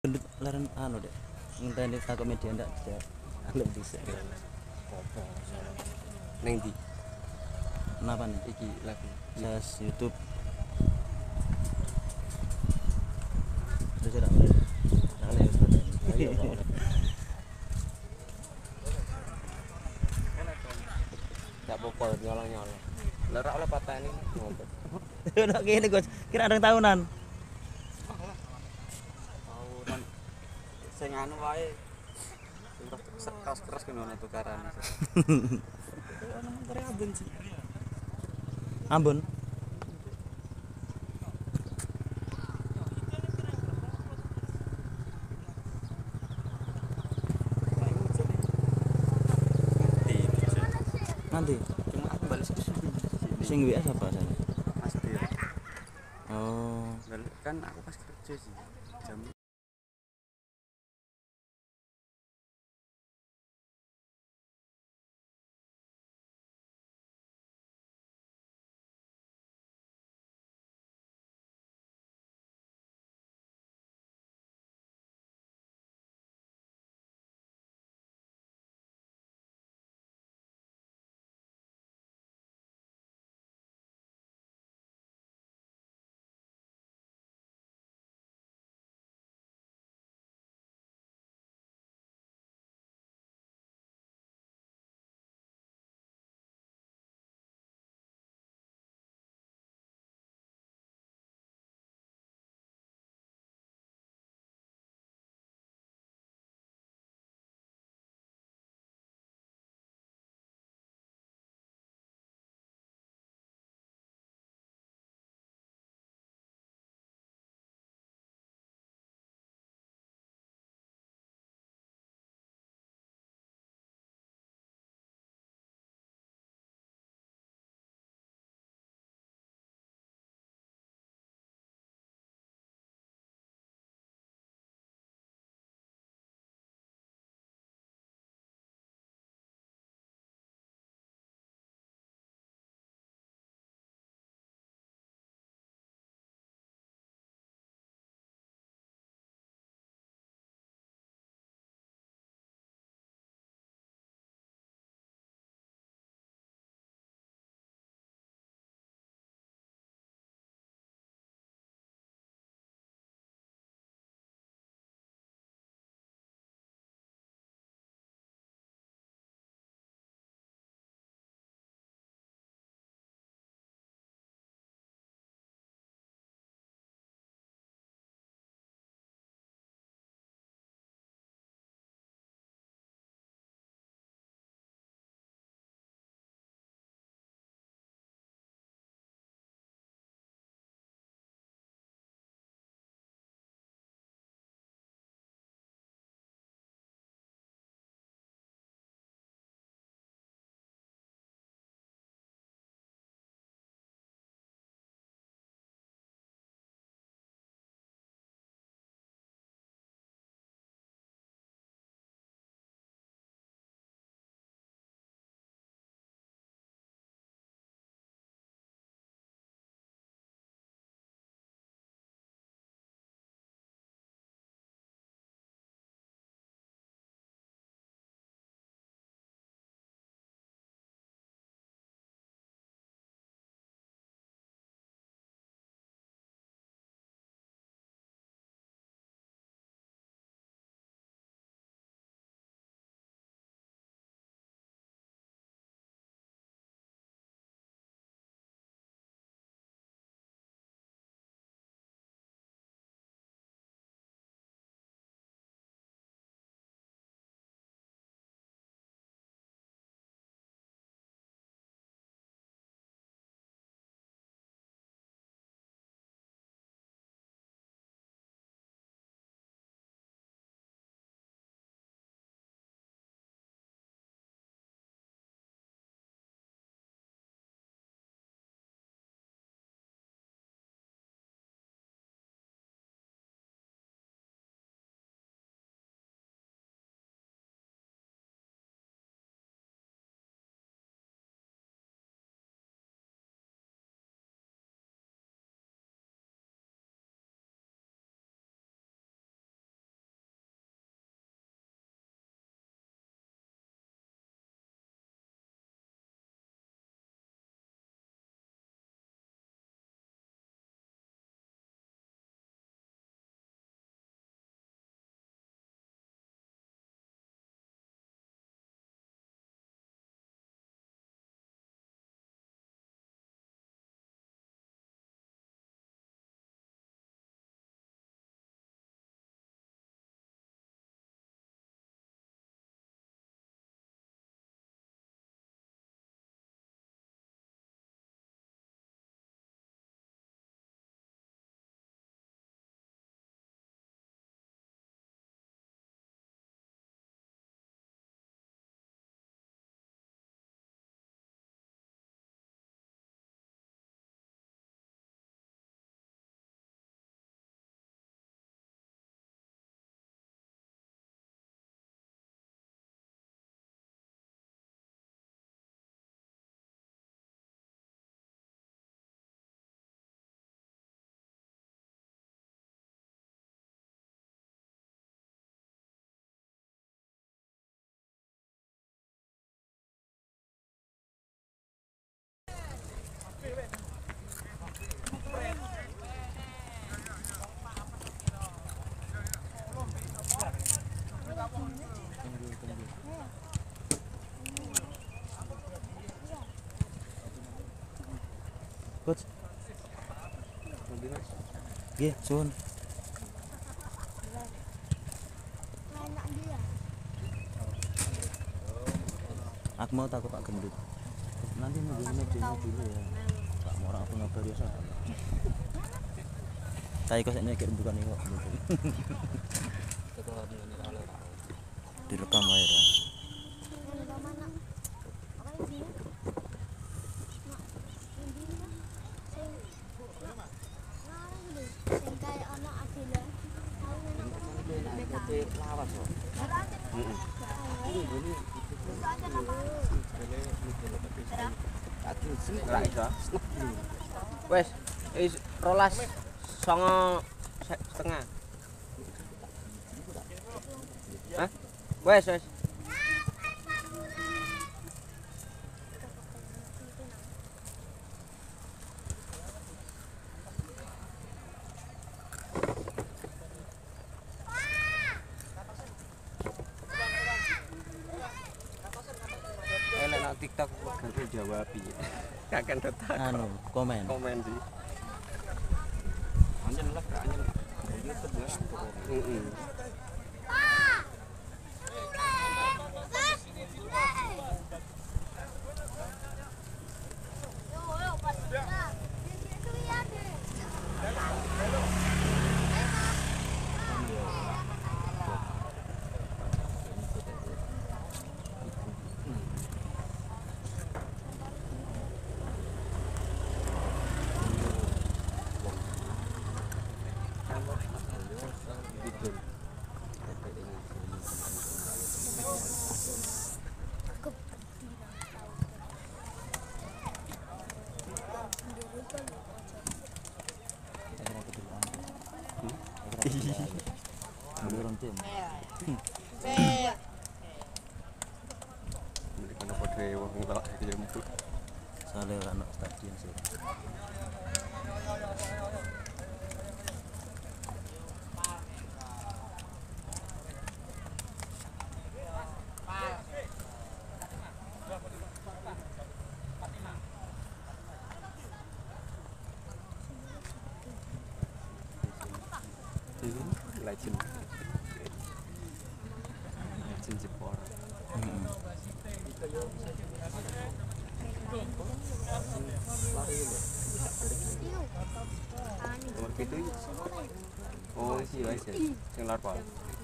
gendut leren anu deh ngenteni sak media ndak ada belum bisa Apa? Neng di kenapa nih iki lagu. ses YouTube terus ora boleh ora boleh wis pateni Ayo Pak. Enggak apa-apa nyolong-nyolong. Lah ora oleh pateni ngompet. udah gini Gus kira ada tahunan Tahunan sing anu wae. Sing keras kene tukaran. Ono montore abon sih. Ambon nanti Cuma aku balik sing WA siapa sana pasti. oh Balik kan aku pas kerja sih. Jam Coach, Nanti Mas. nggih, suwun. Aku mau takut Pak Gendut. Nanti nungguin mejanya dulu ya. Pak mau orang apa ngabari ya sama. Saya kok nyekir bukan ini kok. Direkam aja ya. Lawas kok. Wes, rolas songo setengah. Hah? Wes. Elek nak TikTok ganti jawab piye. Kakek tetap Anu, komen. komen sih. Anjen lah kak anjen. YouTube ya. Heeh. Belum tim. Mereka nopo dewe wong lak iki jemput. Soalnya ora ono stadion sih. Legend. Legend Jepara. Nomor pitu. Oh, iya sih. Sing lar Pak.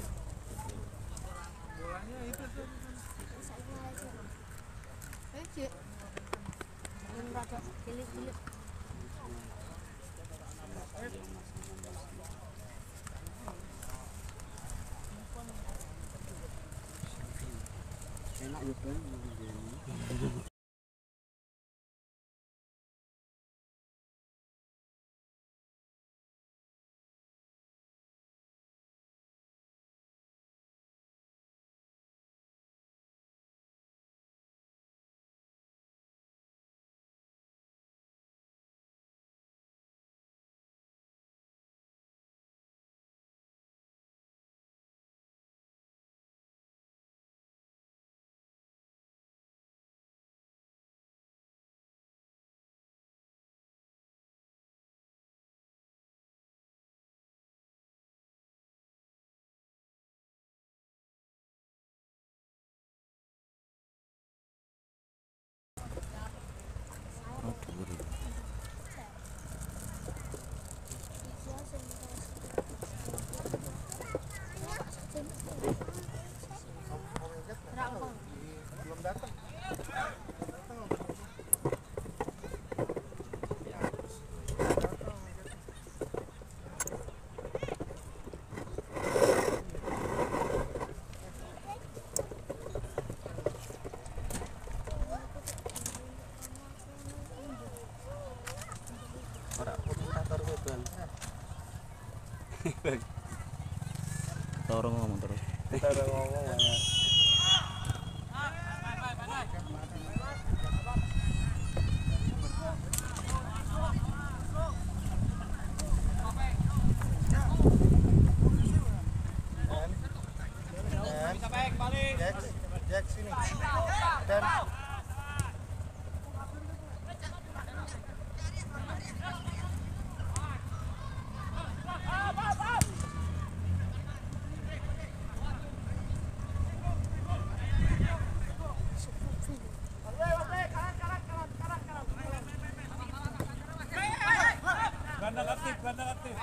Enak ya, Bang. Toro ngomong terus. Kita udah ngomong ya. Bisa baik balik. Gelandang aktif, gelandang aktif.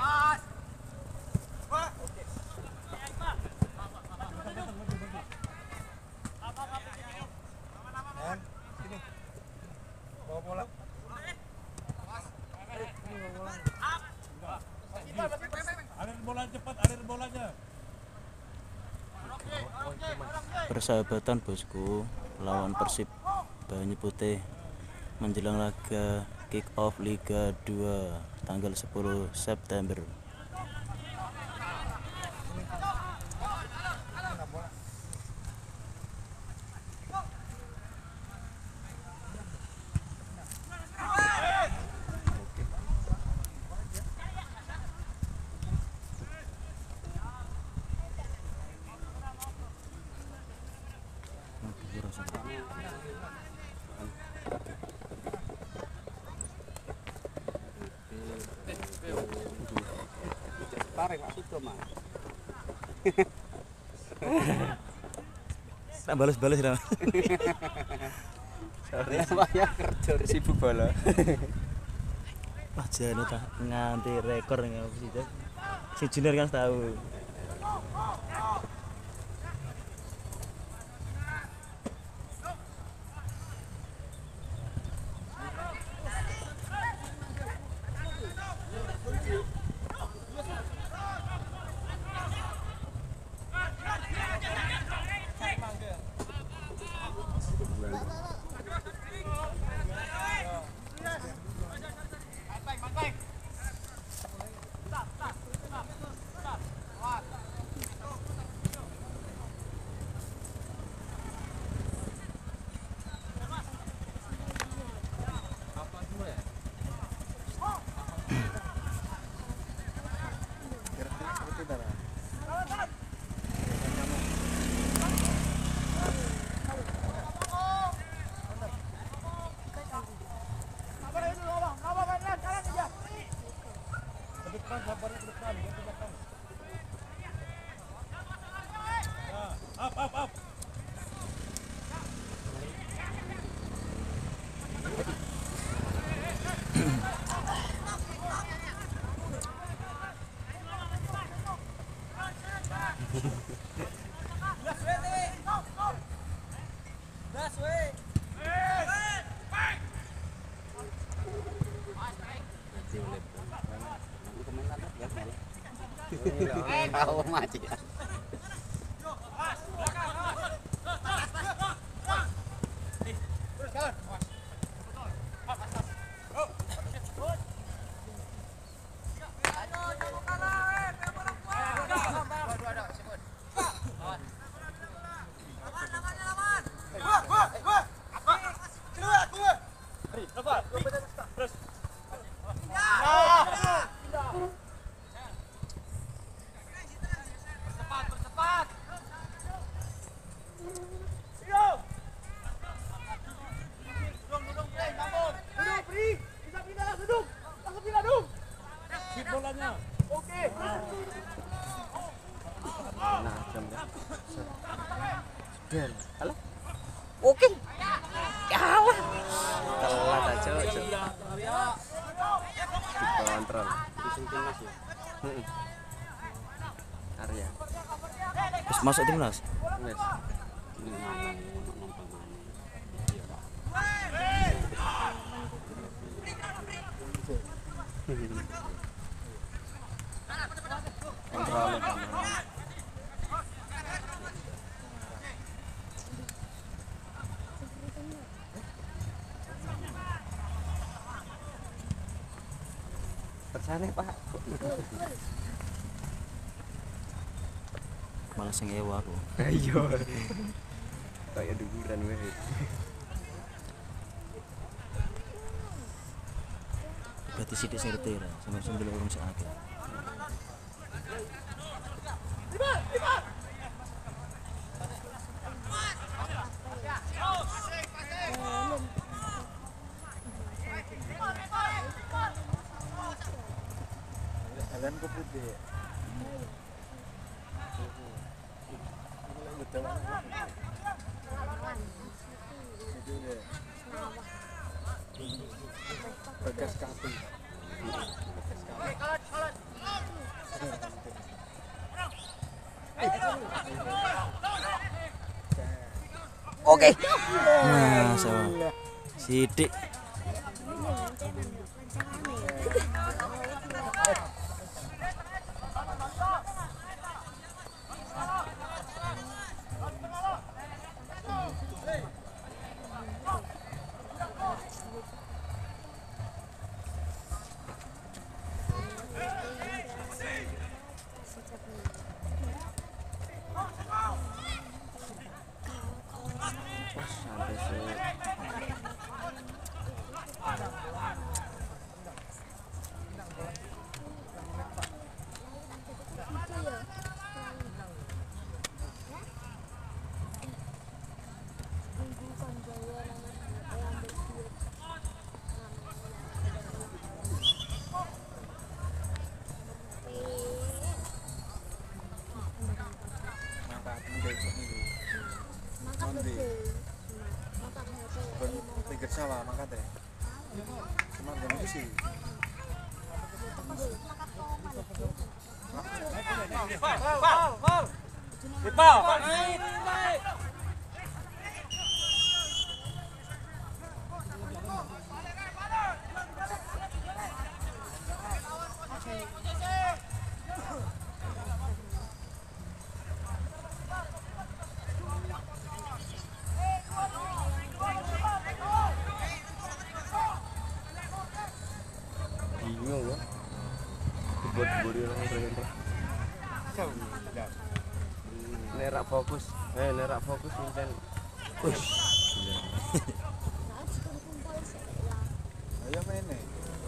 Bawa bola. Alir bola cepat, alir bolanya. Persahabatan bosku lawan Persib Banyu Putih menjelang laga kick off Liga 2 tanggal 10 September. Tarik Pak Suto, Mas. Tak balas-balas dah. Sorry, saya kerja sibuk bola. Wah jane tak nganti rekor ning apa sih, si junior kan tahu. Up. Kau mati. Bolanya. Oke. Nah, jam ya. Halo. Oke. Kalah. Telat aja, Cok. Dikontrol. Pusing timnas ya. Heeh. Arya. Terus masuk timnas. Wes. Ini nonton mana. Iya, Pak. Kontrol kamera. Persane, Pak. Malah sing ewa aku. Ayo. Kayak duburan wae. Berarti sithik sing retira, sampe sambil urung sakake. Bekas kapi. Oke. Nah, sama sidik. Sampai sih. Pinggir sawah makanya cuma gini sih bingung ya buat buri orang berhenti nerak fokus Vincent. Ayo main nih.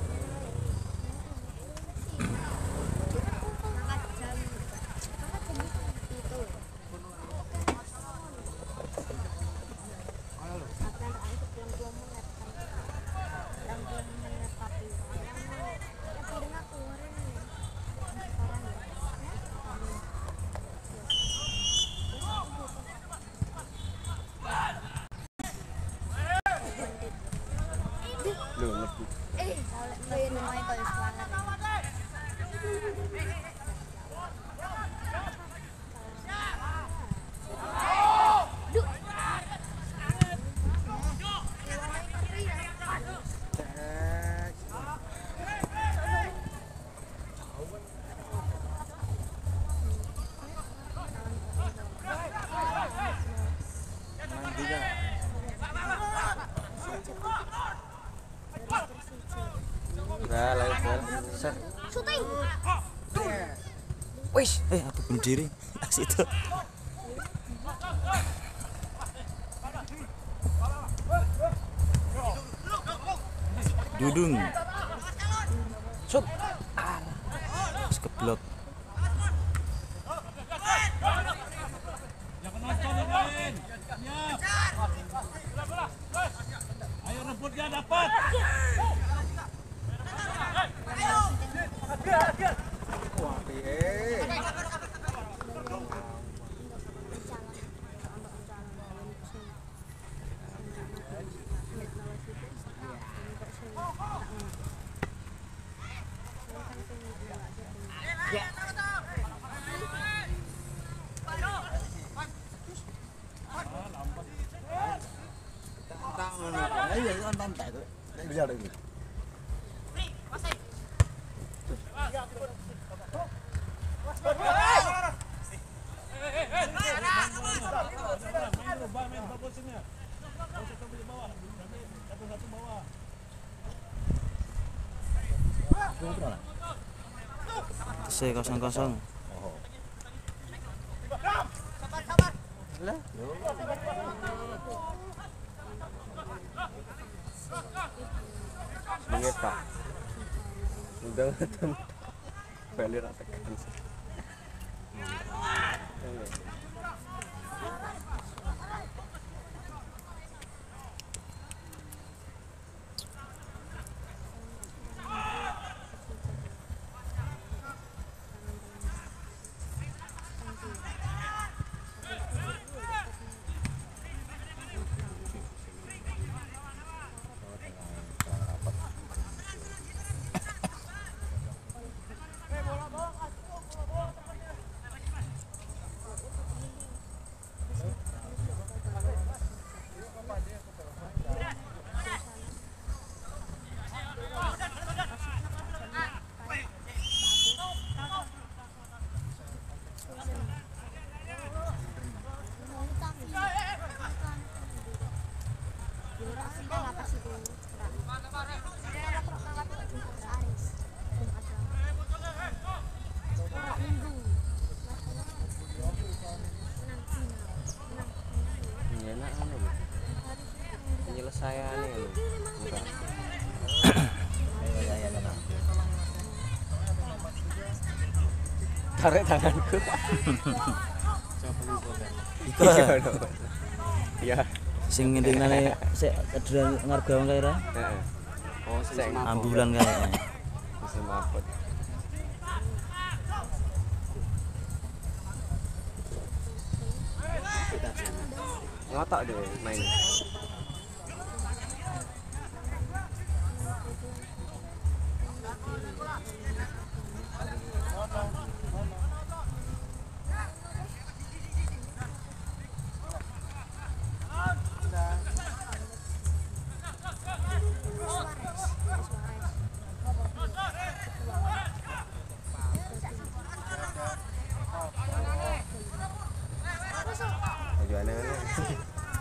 Enggak, level. Set. Syuting. Wih, aku bunuh diri. Asik itu. Dudung. Shoot. Terus keblok. Yang penonton yang lain. Siap. Ayo rebutnya dapat. Wah, piye. Iya, itu nonton tak itu. Bisa lagi. C 0-0. Ingat Pak. Udah nonton. Balik rata kan. saya nih bukan. Tarik tanganku. Iku Iya. sing ngendingane sik kedran ngarga wong kae ra. Heeh. Oh, sing Ambulan kayaknya. Musim mabut. Ngotak deh main. Tujuannya kan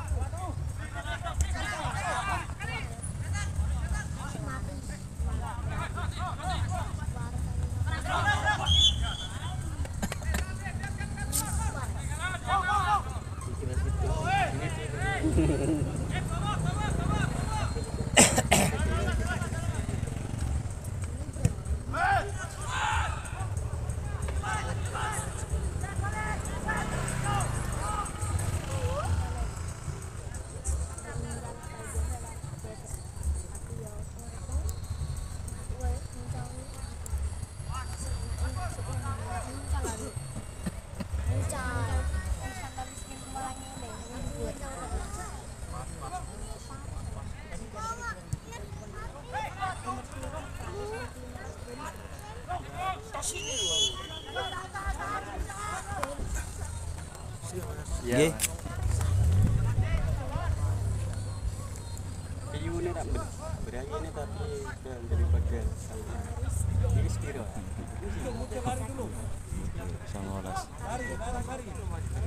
Nggih. ini tak berani ini tapi daripada saya ini sekira 19.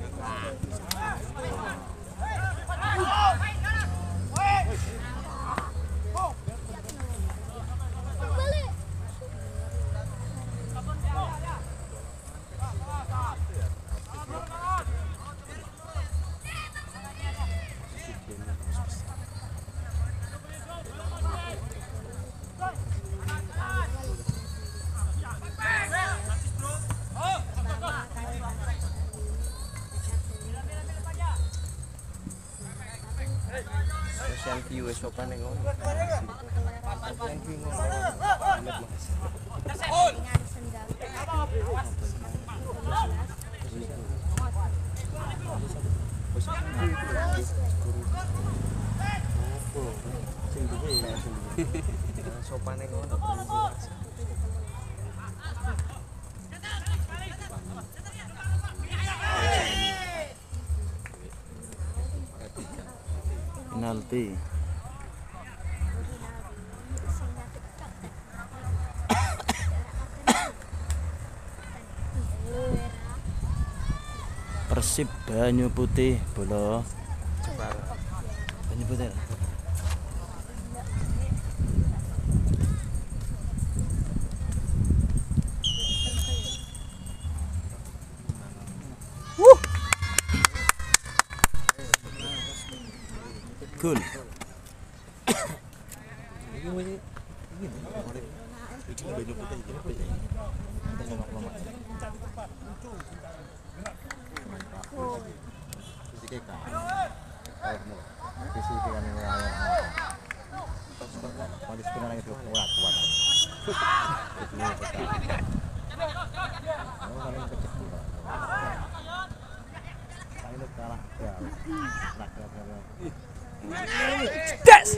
social view sopan yang ngono. Sopan yang ngono. Penalti. Persib Banyu Putih bola. Banyu Putih. Gol. Das.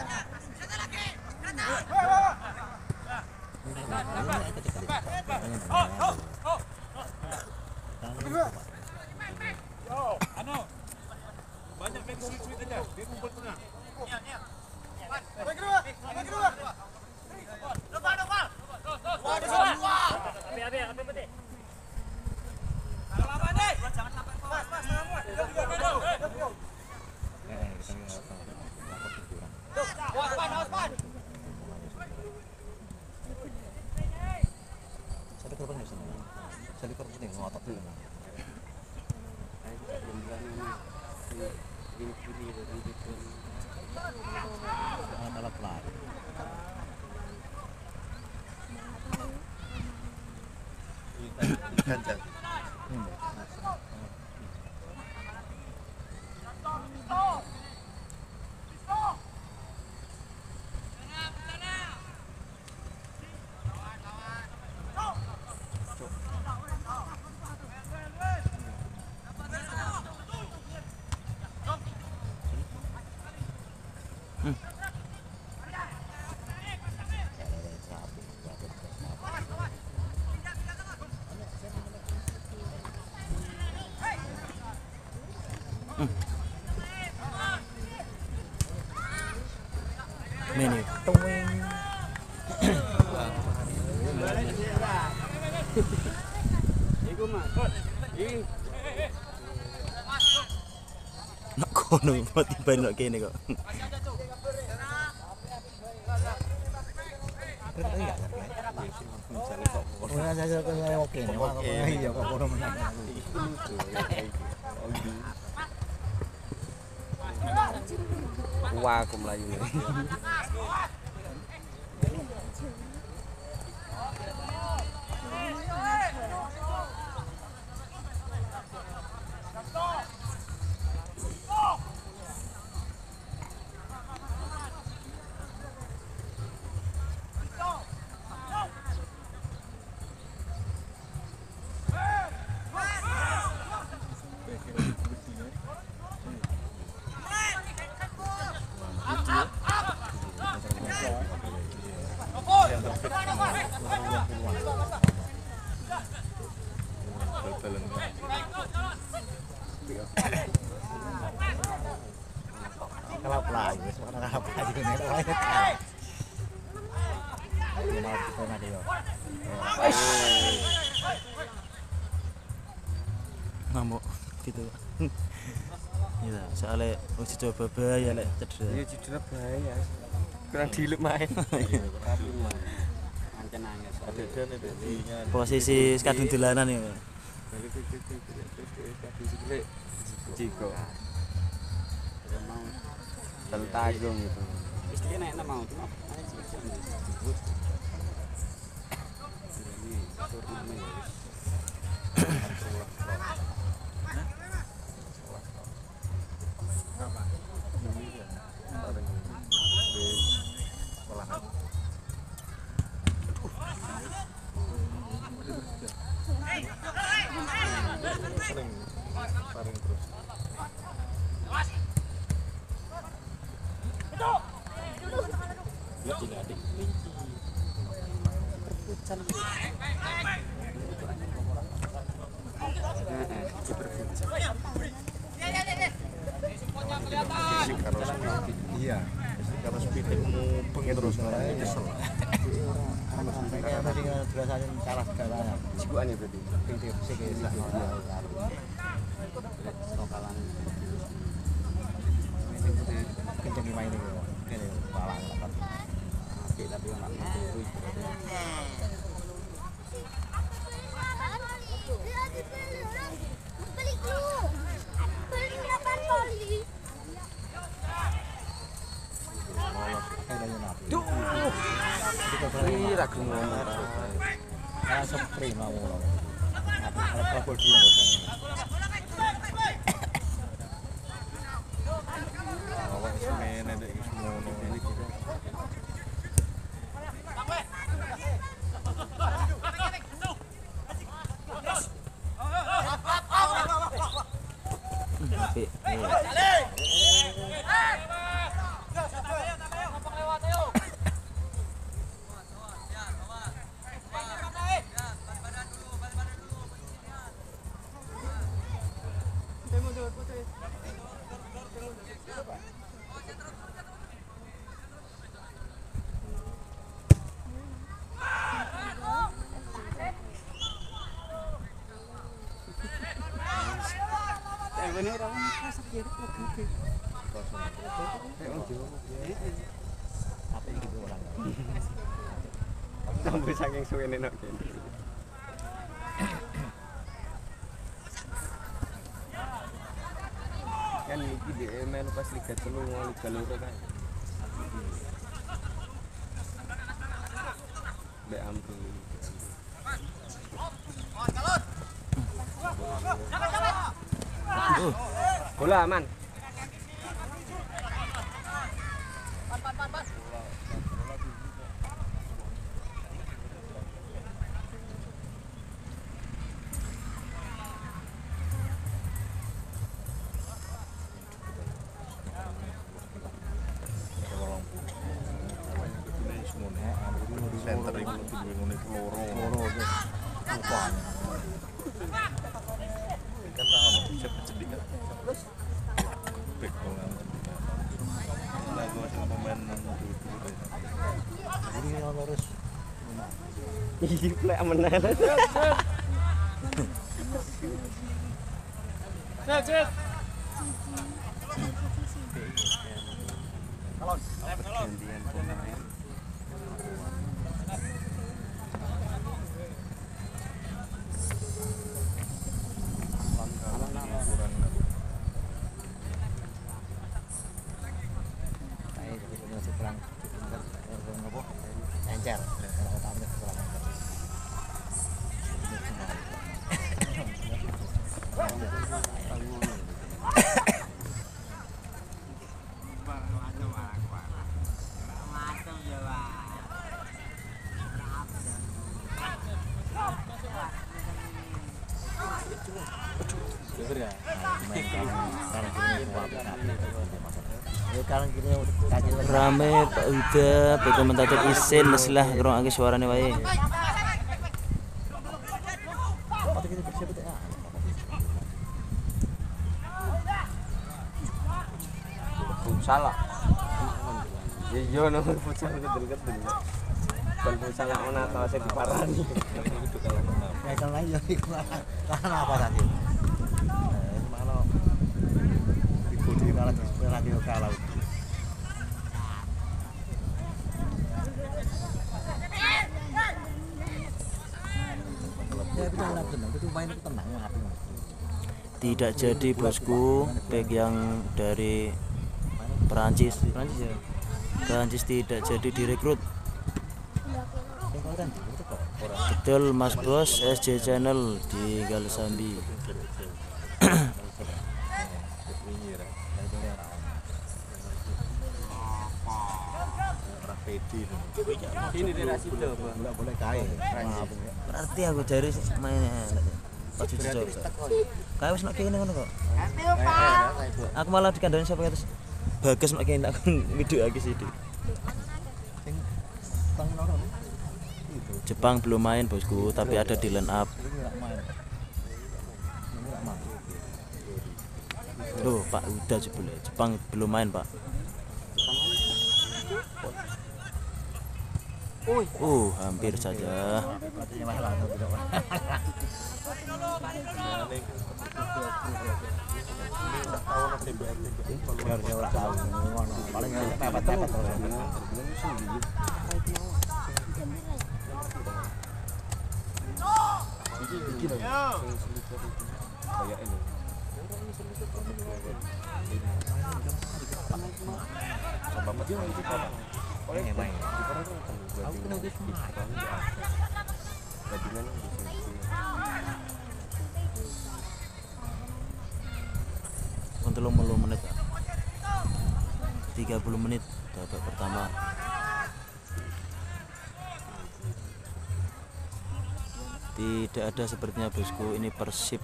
Banyak main sweet aja, dia kumpul tengah. Kalau pelat. Ganjal. Mini. Iku mah. Iki Nak kono tiba nak kene kok. Ora jaga kaya oke nih. Iya kok kono menang. Wah, aku melayu. Kalau pelat, sekarang kalau pelat itu nih orang itu. Mau kita nanti yo. Ngamuk gitu. Iya, soalnya uji coba bahaya lek cedera. Iya cedera bahaya. Kurang diluk main. Ancen nangis. Adedan itu. Posisi kadung dolanan ya. Jiko. Mau tertagung gitu. Istrinya enak mau cuma Iya. Kalau speednya mubeng terus orangnya nyesel. Kayak tadi dirasain salah segalanya. Cikuan ya berarti. Titik sih kayak Lokalan. kenceng main itu. Ini malah ngelakat. Oke, tapi orang itu Ira ngomong. Karena sepri mau loh. Ada kabel di mana? Awak semen ada yang semua ini. Tapi ini orang masak jadi oke. apa gitu orang. Sampai saking suwene nek kene. kan iki di melu pas Liga 3 Liga 2 kan. Mbak Amru. Bola aman. Center itu lebih menit loro. Lupa. Kan tahu siapa cedik kan. Back bola. Nah, gua sama pemain dulu. Ini harus Iki plek meneh. Cek. Pergantian pemain. encer. Rame Pak Huda, Pak komentator isin lah ngrungokake suarane wae. Salah. Iya nomor futsal kedel-kedel. Bal futsal nak menata sing diparani. Ya kan lain ya iku karena apa tadi? Malo di malah di radio kalah. Ya kita lah benar, itu main itu tenang ngapain. Tidak jadi bosku, back yang dari Perancis ya. Perancis tidak jadi direkrut. Betul Mas Bos, SJ Channel di Galsambi. Ini daerah situ, Bang. Enggak boleh kain. Berarti aku jari mainnya. Pas cocok. Kae wis nek kene ngono kok. Aku malah dikandani sampai atas. Bagus nek kene tak ngidukake sithik. Jepang belum main bosku, tapi ada di line up. Loh, Pak udah jebule. Jepang belum main, Pak. Hampir saja. Paling pepet-pepet terus. Kayak ini. Coba betul itu apa? Oh, ini main. Aku kena di Gabungan di sini. Untuk 30 menit. 30 menit babak pertama. Tidak ada sepertinya bosku, ini Persib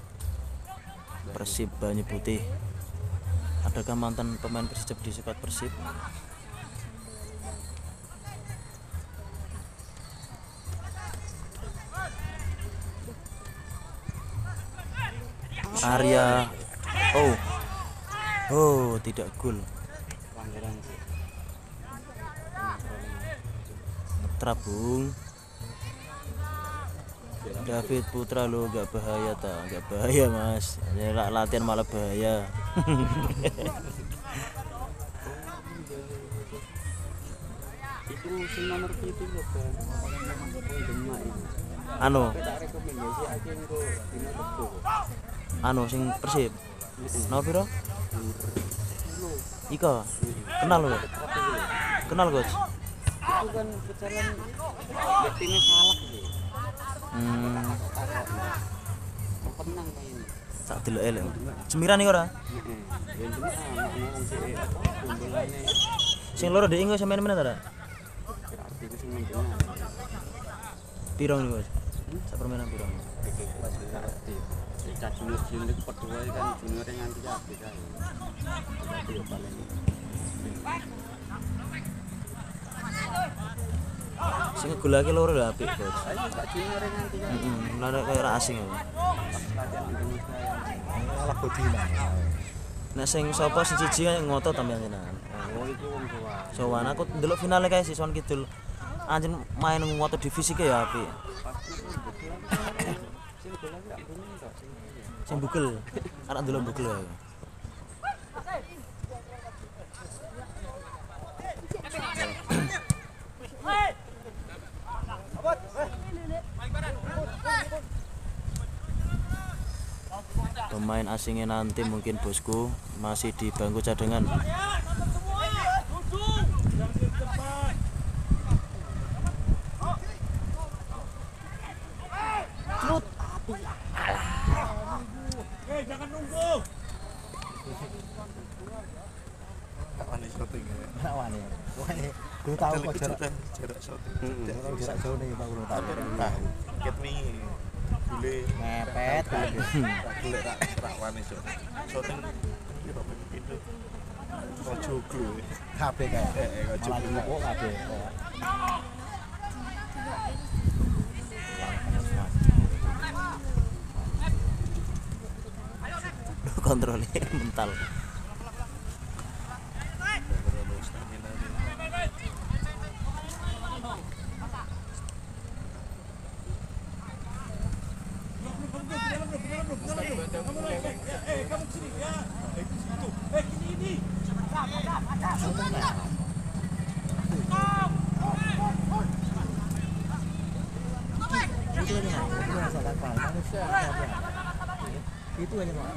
Banyu Putih. Adakah mantan pemain Persib di squad Persib? Arya, tidak gol. Trabung. David Putra lo nggak bahaya nggak bahaya mas. Latihan malah bahaya. Itu musim nomor 7 loh, Bang. Anu sing Persib. Nomor piro? Iko. Kenal lo? Kenal coach? Itu kan berjalan ya timnya salah sih. Penang kayaknya. Sak deloke lho. Cemiran iki ora? Heeh. Ya itu ngomong sih kumpulannya Sing loro ndek engko sampean meneh ta, Rak? berarti itu sing mendengar. Piro niku, Coach? Sak permainan piro? Berarti ya junior kedua kan junior yang nganti apik kan. Berarti ya paling Sing ngegolake loro lho apik, Coach. ayo tak junior yang nganti kan. Nada kaya ra asing aku. Latihan Indonesia yang malah bodina. Nek sing sapa sing siji kaya ngotot tambahan tenan. oh itu wong tua. Sowan aku ndelok finale kae si Sowan Kidul. Anjen main ngotot divisi ke ya apik. Sing bola gak bunyi kok sing. Sing bugel. Anak ndelok bugel wae. Pemain asingnya nanti mungkin bosku masih di bangku cadangan. Jangan nunggu. Wani syuting ya. Wani. Wani. Ku tahu kok jarak syuting. Jarak jauh nih Pak Guru tahu. Ket wingi. Bule Mepet. bule rak wani syuting. Piro pintu. Ojo glu. Kabeh kae. Ojo Malah glu. nyupuk kabeh. Kontrolnya mental. Kamu sini ya. Itu situ. Ini. Itu aja salah manusia. Itu aja Pak.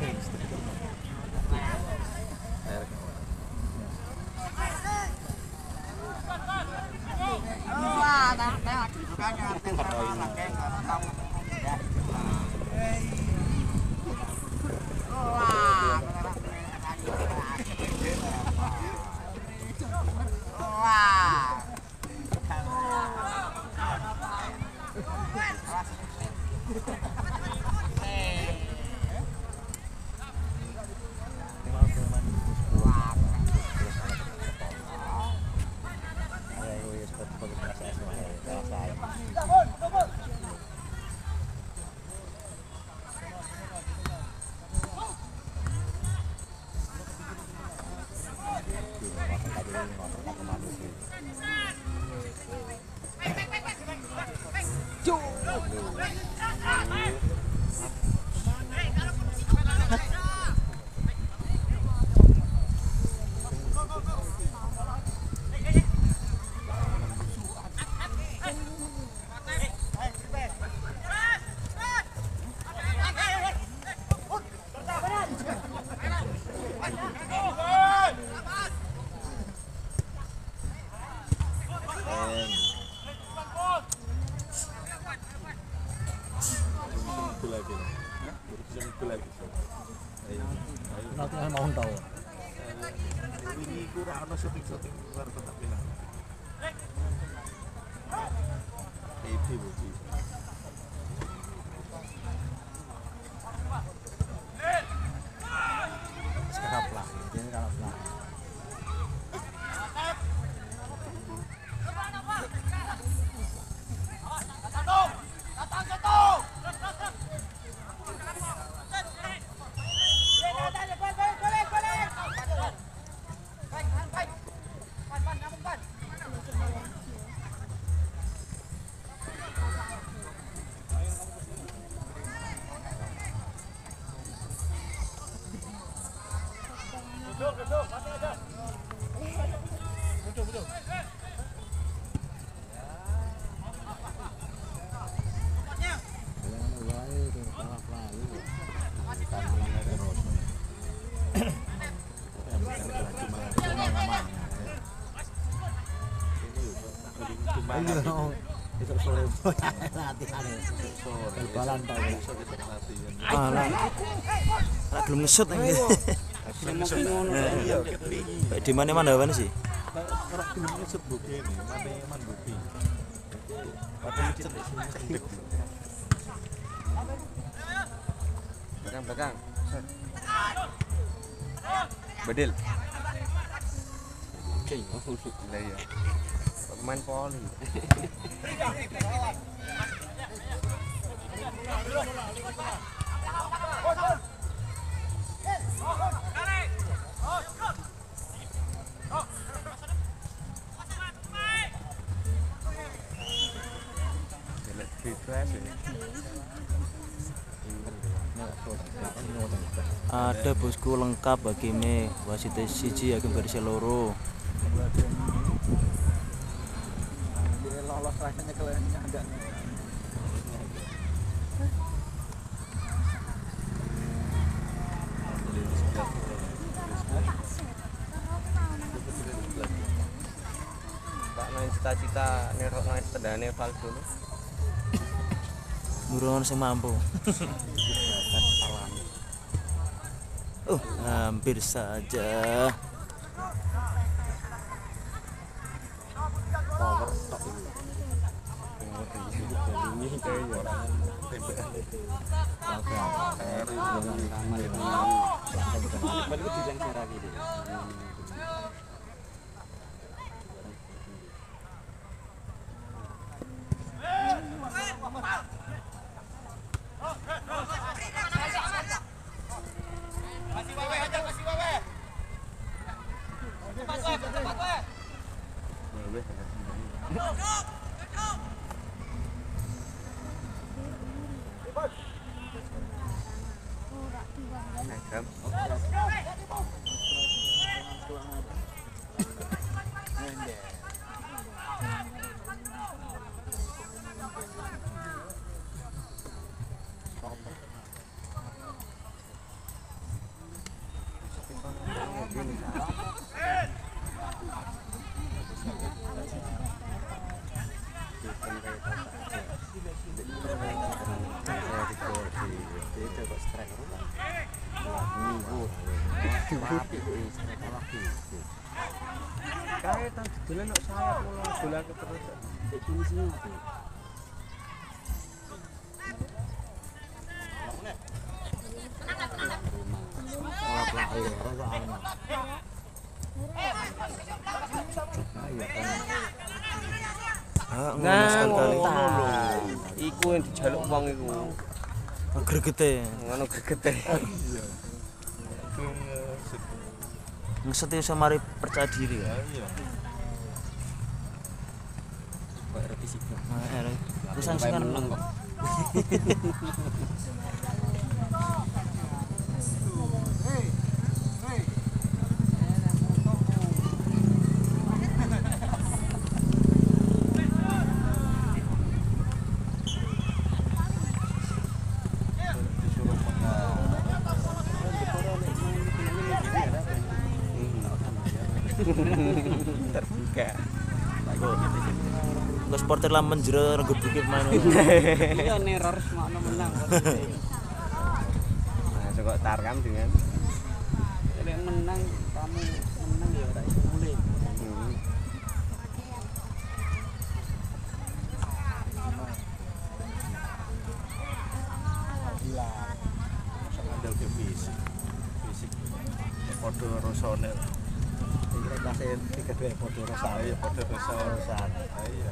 Nanti mau tahu. Ini kurang ana syuting luar kota Pinang. Itu bukti. Sekarang lah, ini kalau lah. Betul. Iya, itu sore latihan ya. Sore. Bal-balan tau ya. Besok kita latihan. Alah. Ora gelem ngesut iki. Iya, ketringi. Di mana-mana wae sih. Ora gelem ngesut buki ini, mane man buki. Padahal cedek. Belakang. Bedil. Oke, lah ya. Pemain voli. Ada bosku lengkap hakime, wasit siji hakim versi loro. Dia lolos rasanya kelennya enggak. Pak main cita-cita nerok main sepedane Valdo. Nuron sing mampu. Hampir saja. Power stop ini. Ini kayak orang balik di yang cara gitu. Kayak tadi dulu nak saya pulang bola ke terus. Ini sini mati. Iku yang dijaluk wong iku. Gregete. Ngono gregete. Ngeset iso mari percaya diri ya. Iya. Kok revisi kok. Terus kan menang kok. Terbuka. Terus supporter lah menjero ngebuki pemain. Iya neror semakno menang. Nah, kok tarkam dengan Lek menang kamu menang ya ora iso mulai. Gila. Andal ke fisik. Foto rosone. Kira klasen 3 foto rasa. Ayo foto rosan. Iya.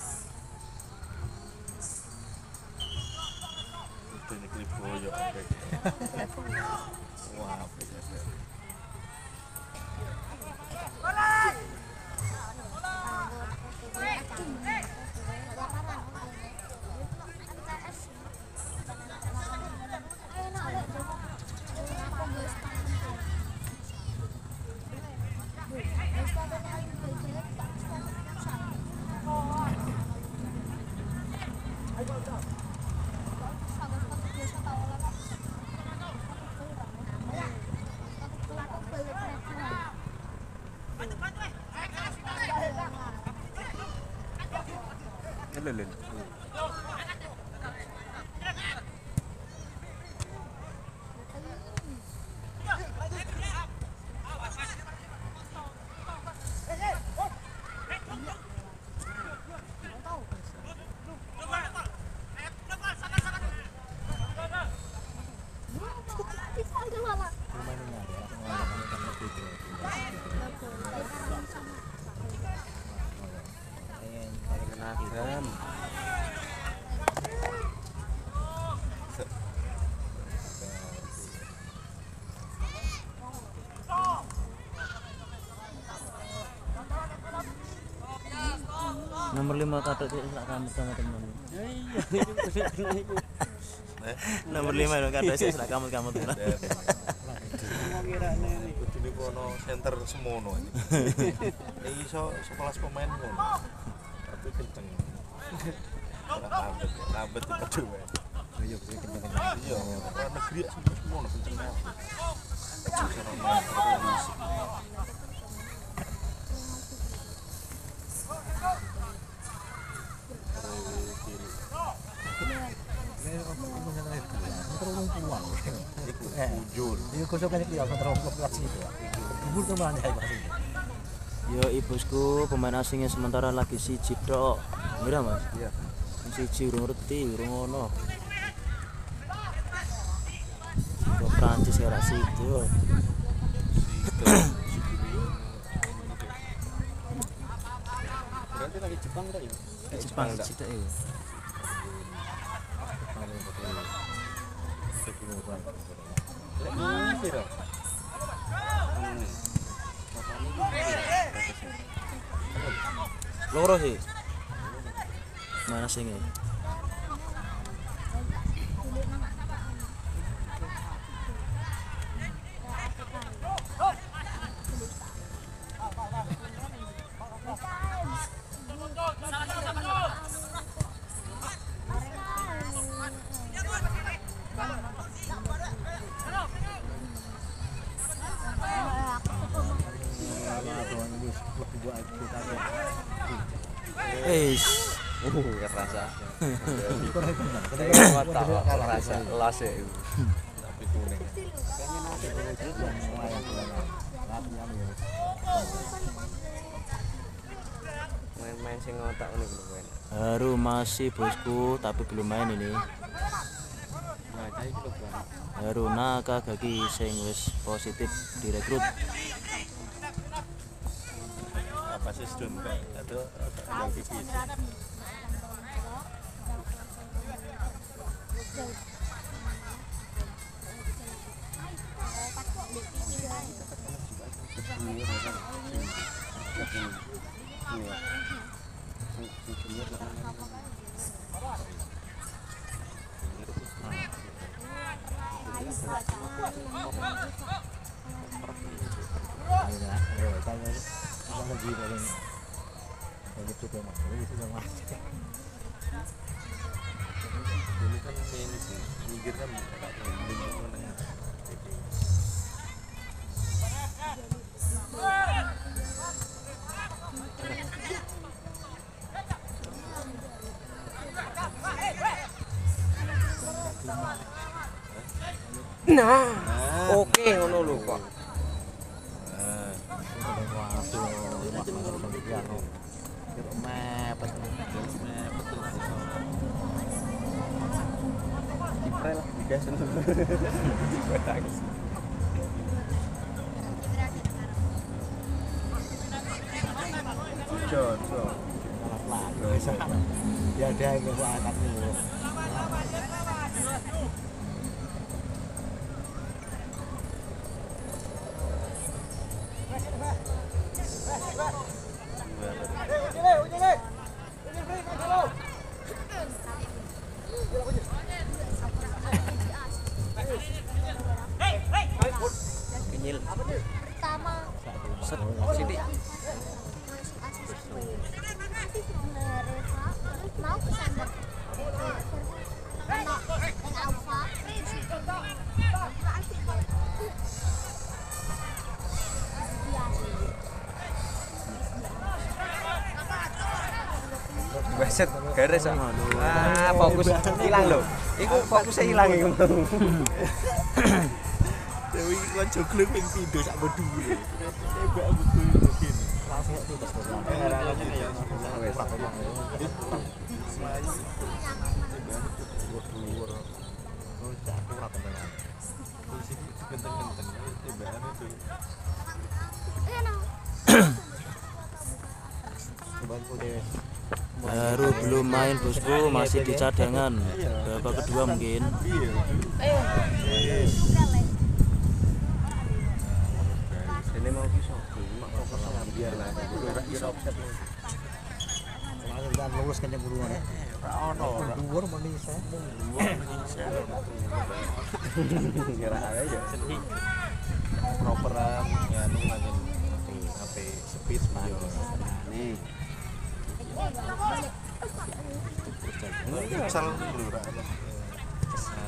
Ini klip boyo. Wah, lelen. Kenakan. Nomor 5 katok sih sak kamu sama temen. Ya iya, itu. Nomor 5 lho katok sih sak kamu temen. Mau kirane iki. kudune kono center semono ini. Iso sekelas pemain ngono. Tapi kenceng. Rambet cepet dhewe. Iya, kenceng-kenceng. Iya, orang negeri semono kenceng banget. Bisa main terus. Ujul. Iya, kosokan itu ya kontrol klub situ. Dulu tuh mana ya pasti. Yo ibusku pemain asingnya sementara lagi siji tok. Mira Mas. Iya. Siji urung ngerti, urung ngono. Kok Prancis ya situ. Berarti lagi Jepang tak ya? Jepang situ ya. Lek ini piro? Loro sih. Mana asingnya? Kerasa. Kalah Rasa las ya. Tapi kuning. Main-main sing ngotak ngono lho kowe. Haru masih bosku tapi belum main ini. Nah, cai iki lho, Bang. Haru Nakagaki sing wis positif direkrut. Apa sih student kayak itu yang pipis. Dulu kan ini sih, minggir kan enggak boleh. Nah, oke ngono lho kok. Kiprel digasen dulu. John. Ya ada yang angkat dulu. Beset garis. Fokus hilang lho. Iku fokusnya hilang iku. Dewi kan joglo ping pindho sak dhuwur. Tembak buku begini. Langsung tugas Baru belum main bosku, masih di cadangan. Babak kedua mungkin. Ini mau bisa. Mak kok biar lah. Bisa offset. langsung kita lulus kenyang buruan ya. Ono ora. Dhuwur meni sombong. Kira aja sedih. Properan nganu makin HP speed yo. Nih. Misal dulu ra. Besar.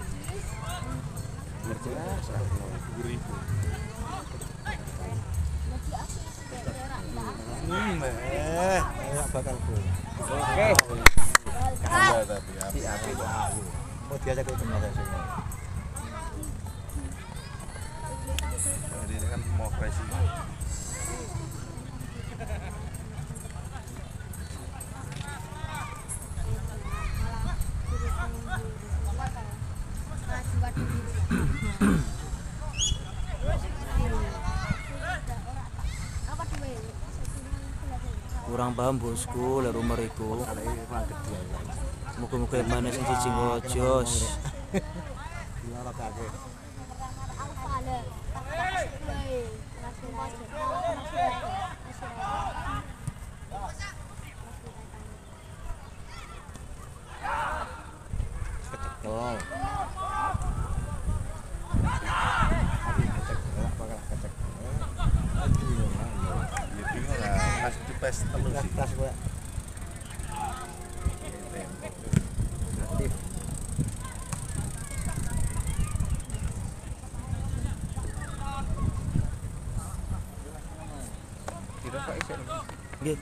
Merjelas 2000. Bakal gol. Oke. Kalah tapi Si api. Mau diajak ke tengah semua. Jadi ini kan mau crazy. Kurang paham bosku, lek rumor iku. Muga-muga mana sing siji ngojos. Ora kakek. Kecekel. Ya bingung lah, pas dipes telu sih. Kelas gue. Aktif. Kira Pak Isya. Nggih.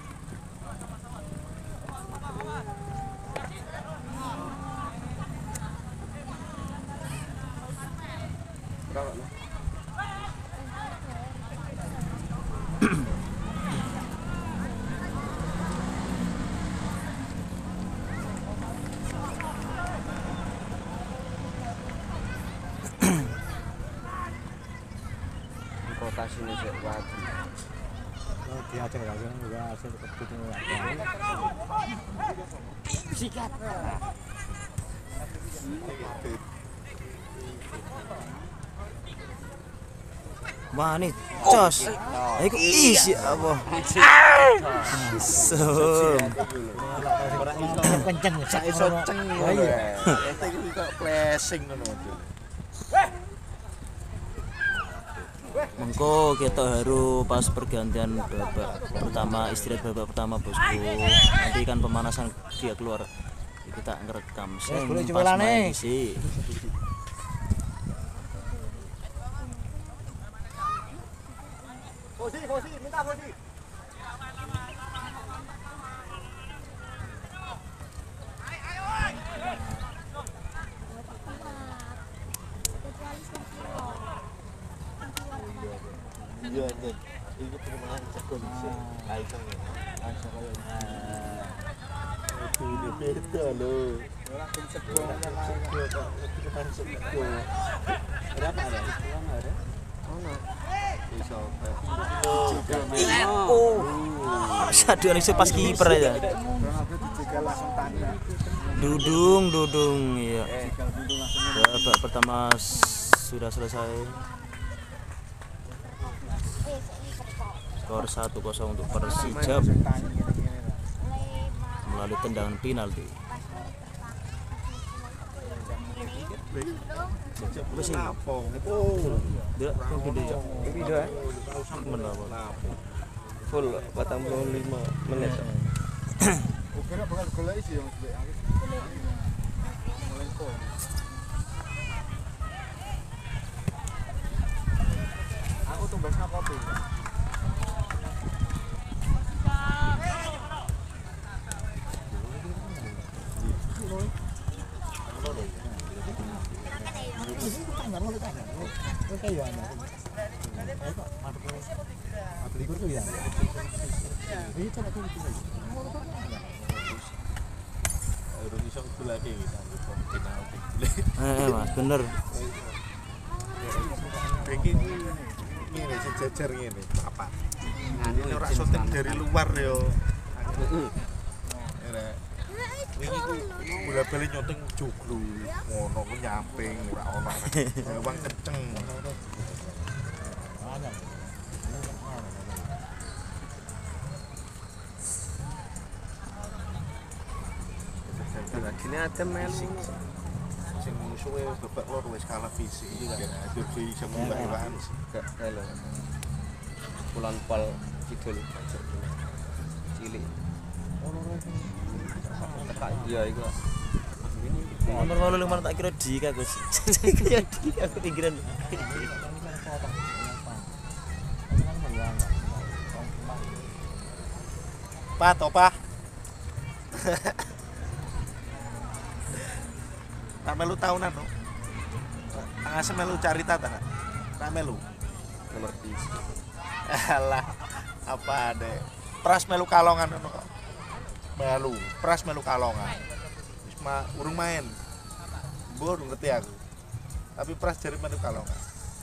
Berapa nih? Rotasinya sih wajib. Diajak langsung juga hasil ketemu. Sikat. Wah ini jos. Iku isi apa? Sum. Kenceng. Sak iso ceng ngono. Ente iki kok flashing ngono model. Mengko kita haru pas pergantian babak pertama, istirahat babak pertama bosku. Nanti kan pemanasan dia keluar. Kita ngerekam sing boleh pas jualan main nih. isi. Fosi, minta fosi. Iya, Nek. Iki perumahan sekon sih. Kae kan. Itu beda lho. Ora tim sekol. Perumahan sekon. Berapa ada? Sekolah ada? Ono. Iso. Saduan iso pas kiper aja. Ronaldo dijegal langsung tanda. Dudung iya. Babak pertama sudah selesai. Skor 1-0 untuk Persija melalui tendangan penalti. Apa sih? Lapong. Tidak, kok gede ya? Video ya? Menapa? Full 45 menit. Kira bakal golek sih yang aku tumbasnya kopi. ya. Kok madep likur tuh ya. Ini coba tuh. Urung iso goleke iki tak penalti. Mas bener. Iki ngene sejajar ngene, papat. Ini ora syuting dari luar yo. Ora. Wingi ku bola-bali nyuting joglo, ngono ku nyamping ora ono. Bawang kenceng. Banyak. Gini aja melu. Sing musuhe babak lor wis kalah fisik iki kan. Derby iso mbak-mbakan. Gak telo. Pulan pol kidul cilik. Iya iku. Nomor 8 tak kira di Gus. Kira di aku pinggiran. Pak, opah. Tak melu tahunan no. Tangase melu carita ta. Tak melu. Nomor 3. Alah, apa deh. Pras melu kalongan ngono kok. Melu, pras melu kalongan. Wis urung main. Mbok ngerti aku. Tapi pras jari melu kalongan.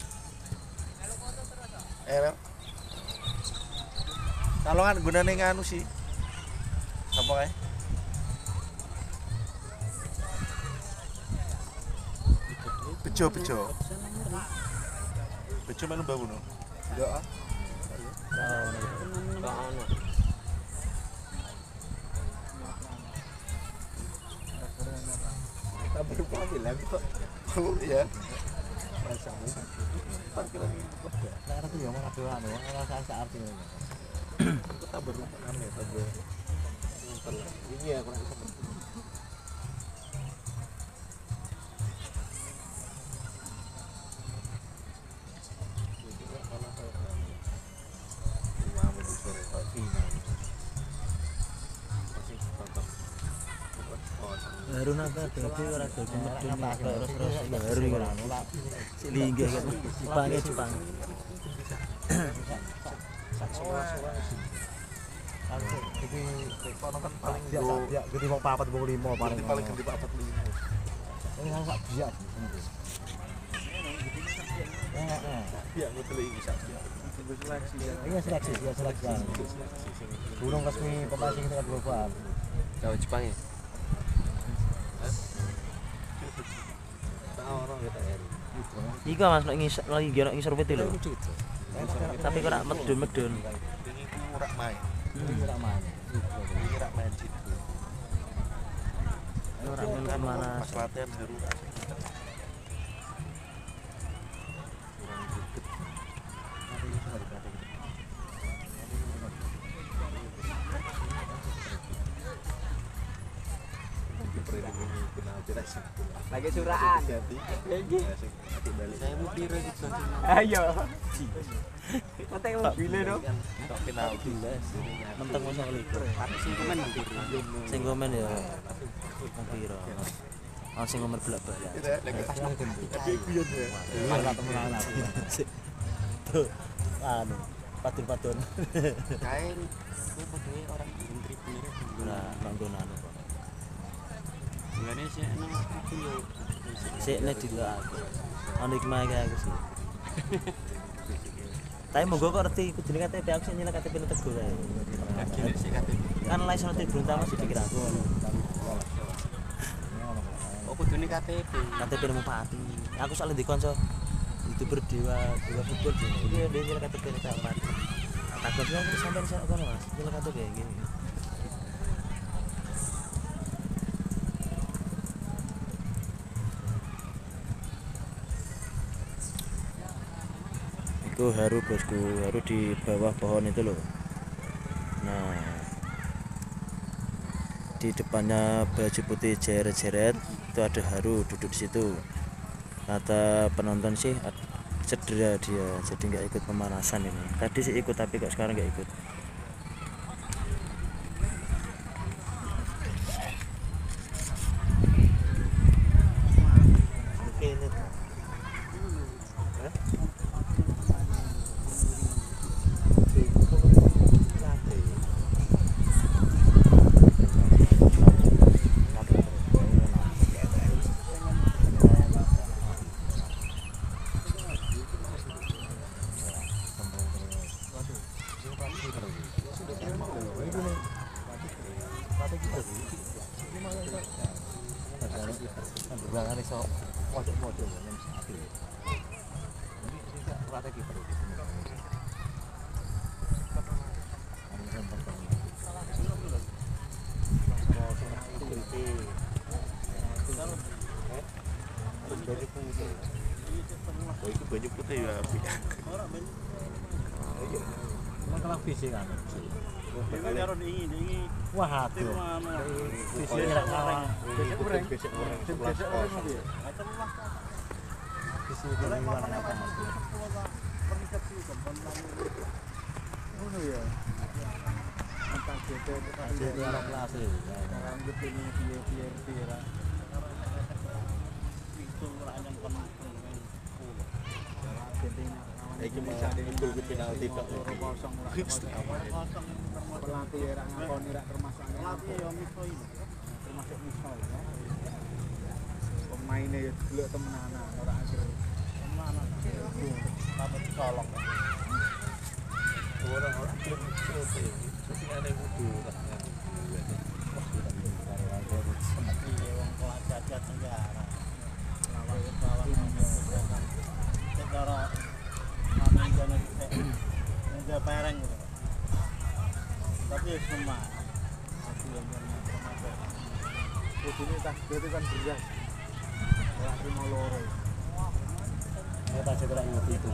Kalongan gunane nganu sih. Apa kae? Bejo. Bejo melu mbah ngono. Ya ah. Tapi lupa bilang kok. Oh ya. Rasamu. Parkiran kok. Saya tuh yang mau doa anu, rasa artinya. Kita baru aneh tapi. Ini ya kurang bisa. Baru napa berarti ora dadi medun terus baru iki ora. Linggih kan. Jepang. Iki kono kan paling Ya, gede wong 4 wong 5 paling. paling gede 45. Ini kan sak biak. Biak betul iki sak biak. Ini seleksi. Burung resmi pemain sing tingkat global. Jawa Jepang ya. Iku Mas nek lagi ngisor peti lho. Tapi kok ora medun-medun. Ini ku ora main. Ini ora main. Ini ora main situ. Ora melu kemana. Pas latihan darurat. Lagi suraan. Saya mau pira gitu. Ayo. Mate mobilnya dong. Tok penalti. Menteng mosok likur. Sing komen Sing komen ya wong pira. Ono sing nomor belak-belak. Lagi pas nang gendi. Tapi guyon ya. Ora temenan aku. Tuh, anu, padun-padun. kain kuwi padune orang menteri bener. Ora panggonan kok. Mulane sih nang aku yo Sik nek dilakake. Ono iki mae aku sih. Tapi monggo kok ngerti kudune KTP aku sing nyelak KTP Teguh kae. gini sih katanya. Kan license tribun utama sih pikir aku. Oh kudune KTP. KTP nemu Pati. Aku soalnya di konco YouTuber dewa football dia nyelak KTP nek Pati. Takut kan sampean iso kono Mas, nyelak KTP gini. Itu haru bosku, haru di bawah pohon itu loh. Nah, di depannya baju putih jeret-jeret itu ada haru duduk di situ. Kata penonton sih cedera dia, jadi nggak ikut pemanasan ini. Tadi sih ikut tapi kok sekarang nggak ikut. Oke ini. pelatih kita sih. Ini malah itu. Ada kita berangan iso pojok-pojok yang satu. Ini kita pelatih kita itu. Oh, itu banyak putih ya. Emang kalau visi kan? Ini karo dingi Wah, tim aduh. anu. Visi irak kawan. Besok goreng. Besok goreng piye? Visi di luar apa? Ngono ya. Antar GT Jadi anak kelas ya. rambut ini piye ra. Itu ora yang Iki bisa diunggul ke penalti tok. pelatih era ngakoni ra termasuk pelatih ya miso ini termasuk miso ya pemainnya ya dulu temenan ora asli temenan tapi colong Orang-orang tim itu ada kudu seperti wong kelas jajan negara lawan secara manajane enggak pereng tapi semua kudune tak dhewe kan beras ora cuma loro Ini pasti kira itu.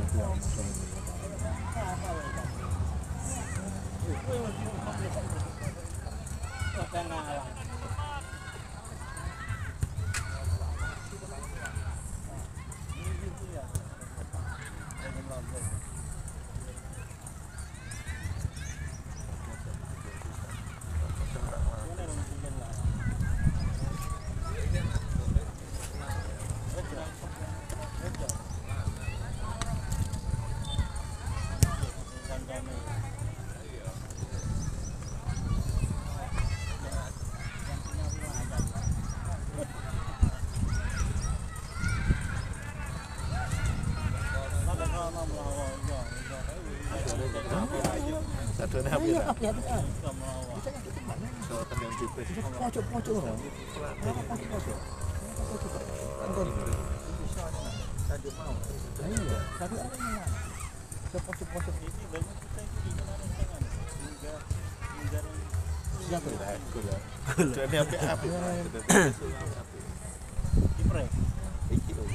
Sadone apa ya? So tendang jepit. Pojok-pojok loh. Pojok-pojok. Tadi mau. Iya, tapi ada yang pojok-pojok ini banyak kita siapa ya? Gula. Jadi apa? Kipre. Iki lho.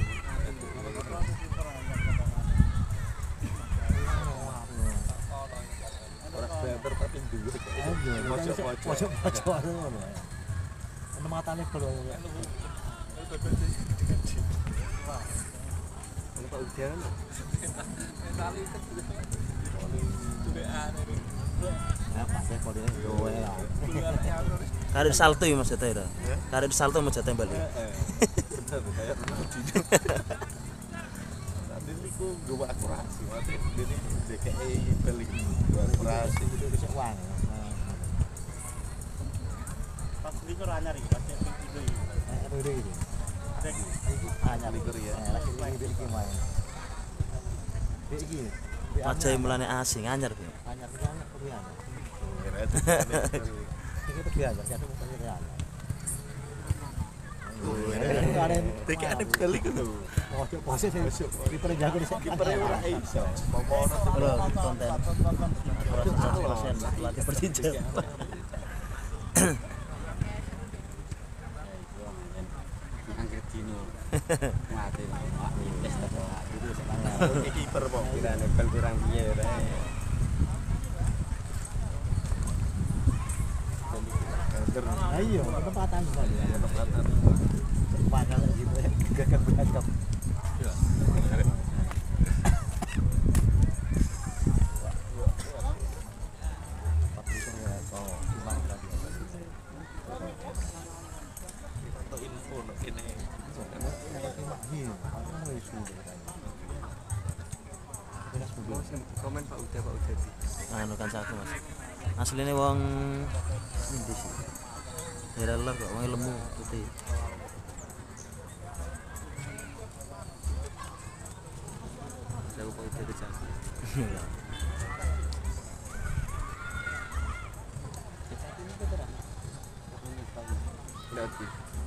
Bener tapi dulu. Pojok-pojok ngono. Ana matane bel. Pak Udian. Apa sih kodene doe lah. Karir salto ya Mas Jatah ya. Karir salto Mas Jatah balik. Bener kayak nanti niku gue akurasi, nanti ini DKI balik gue akurasi. Itu bisa uang. Pas itu anyar iki, pas itu iki. Udah gitu. Ada iki. Anyar Likur ya. Lagi iki main. Iki. Wajah mulane asing anyar piye. Anyar kuwi anyar. Ini Iki kuwi anyar, jatuh kuwi anyar. DKI ada balik itu. Pojok-pojok sih. Kiper jago di sana. Kipernya ora iso. Momono Halo, konten 100% pelatih Persija. Angger dino mati tes itu semangat kiper kok. kirane bal kurang piye ora Ayo, ketempatan sekali. Tempatan. Panjang gitu ya. Gagak beragam. komen Pak Uda Anu kan satu Mas. Asline wong endi sih? Daerah lor kok wong lemu putih. Saya Pak Uda kecak dadi.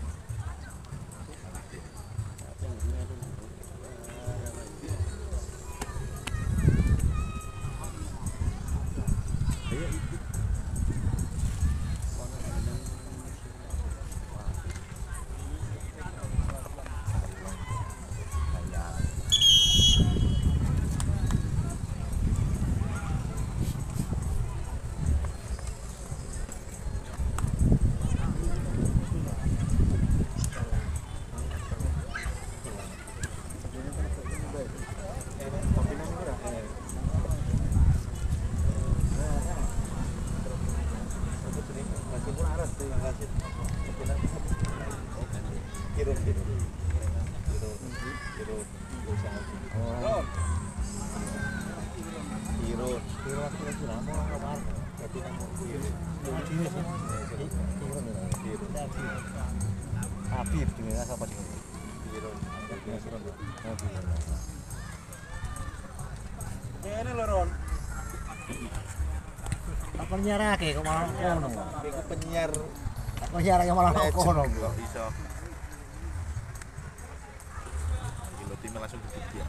Habib jenenge sapa sing Ini lho Ron. apa nyarake kok malah kono. Iku penyiar Kok nyarake malah kono. kok iso. Kilo tim langsung dia.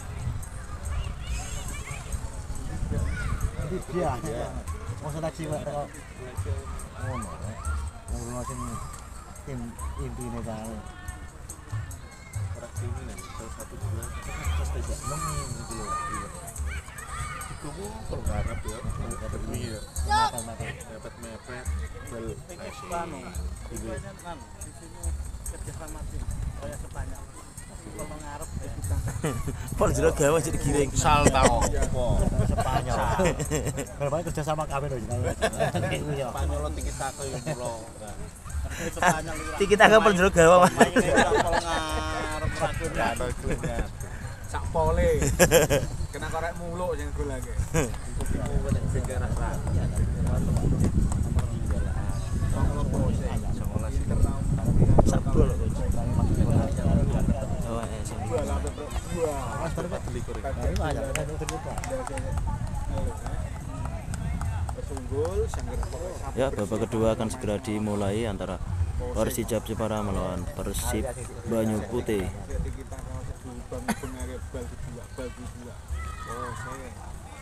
Dia. Wong taksi wae kok ngono. Ngono sing tim intine kae. Ora ini nih, salah satu dua terus tidak nemen gitu loh. Iku kalau ngarep ya, dapat mie ya. Dapat mepet, bel Anu, ini. anu, di sini kerja sama tim. Kayak Spanyol. Kalau ngarep ya kita. Pol jero gawe jadi giring. Sal tau apa? Spanyol. Berapa kerja sama kami lho. Spanyol tiki taka yo mulo. Spanyol itu. Iki kita pol jero gawe. Kalau ngarep racun Ya ada iklimnya. sak pole. Kena korek muluk sing gol lagi. Sabul. Oh, Mas baru Pak beli korek. Ini aja kan terbuka. Tersunggul sangger pokok. Ya, babak kedua akan segera dimulai antara Persijap Jepara melawan Persib Banyu Putih. Jadi kita kalau sedubang benare bal kedua. Oh, saya.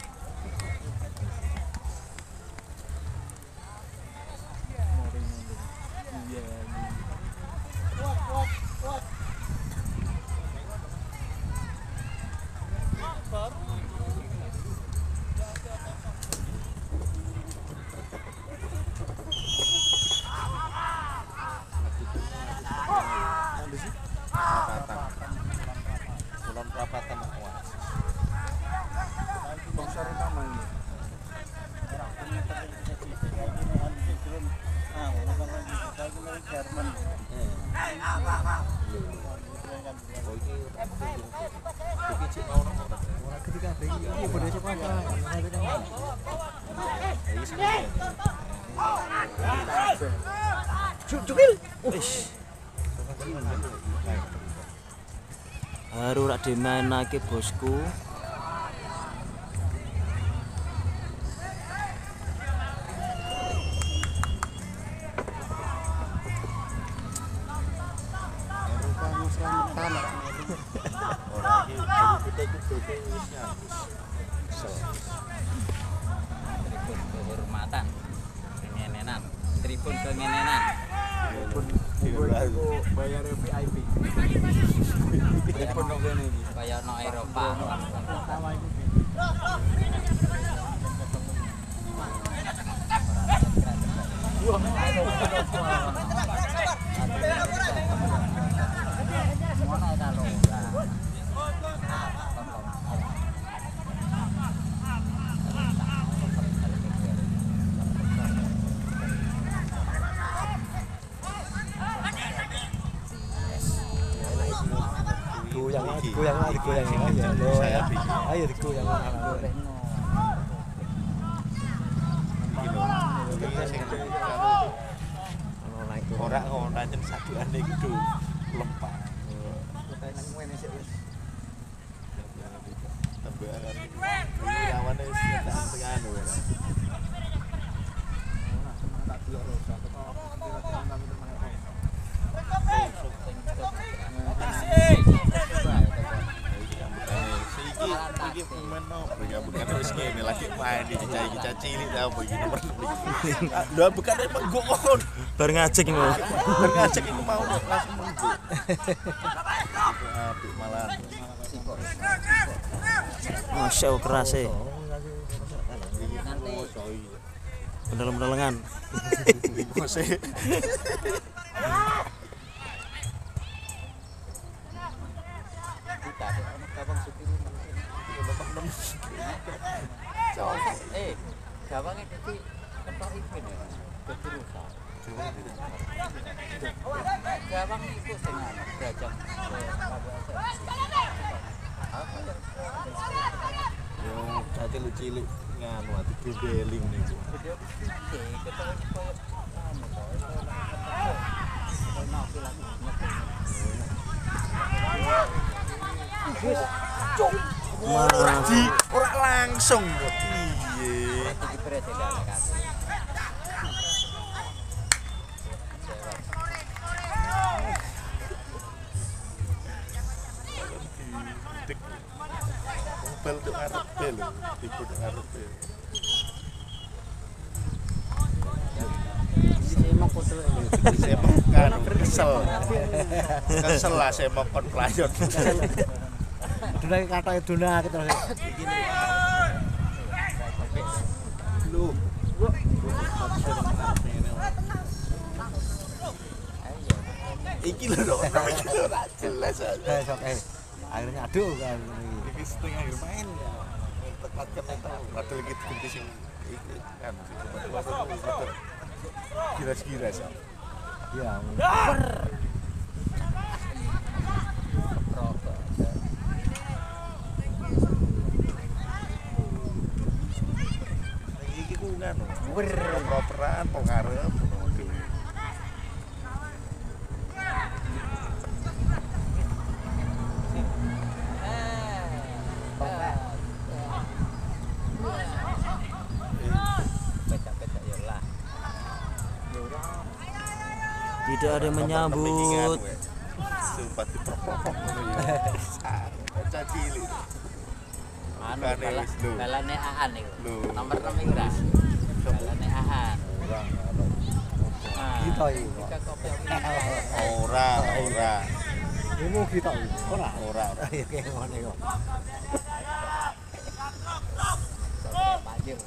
Iya. Kulon Prapatan awas. Sponsor utama ini. Ora ketika iki bodho sapa ta? Cukil. Wis. Haru rak dimainake bosku. Ora iki jadi kita iku doke wis nyambus. Tribun kehormatan. Kengenenan. Tribun kengenenan. Iku bayar VIP. Telepon nang kene iki. Kaya no Eropa. Goyang aja. Saya bikin. Ayo digoyang. Ora ngono nang sadukane iku lempar. Tembakan. Lawane wis tak anu. Tak delok rosa teko kira-kira nang temen. ini caci cilik ta apa iki nomor 6. Lha bukan menggok kon. Bar ngajek mau. Bar ngajek iku mau langsung menggok. Apik malah. Masya Allah keras e. Bener-bener lengan. Mose. Gawange dadi ketok iki lho. Dadi rusak. Gawang iku sing brajang. Yo caci cilik nganu ati gebeling niku. Video iki ketok iki koyo anu kok. Di ora langsung kok. Piye? Bel tuh ngarepe lho, iku ngarepe. Semok kudu Semok kan kesel. Kesel lah semok kon playon. Duna katoke duna terus. Lu. Iki lho, iki lho jelas aja. Sok akhirnya aduh kan Iki setengah akhir main ya. Tepat kan itu. Padahal gitu ganti sing iki kan. Kira-kira sih. iya Iki ku nganu. Properan pengarep ngono dhewe. Tidak ada yang menyambut. Sumpah diprok-prok ngono ya. Caci cilik. anu Bukannya wis lho. balane Aan iku. Lho. Nomor 6 iku ra. Balane Aan. orang Nah, kita iki tiga kopi Ora. ilmu kita iki ora Ora. ya kayak ngene kok pajir.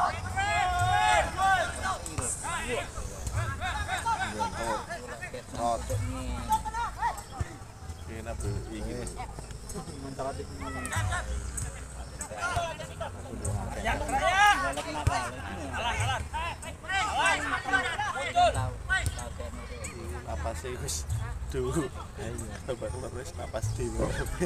Rot. Kena bu iki. Mencolot iki. Napas wis duh. Coba wis napas dhewe.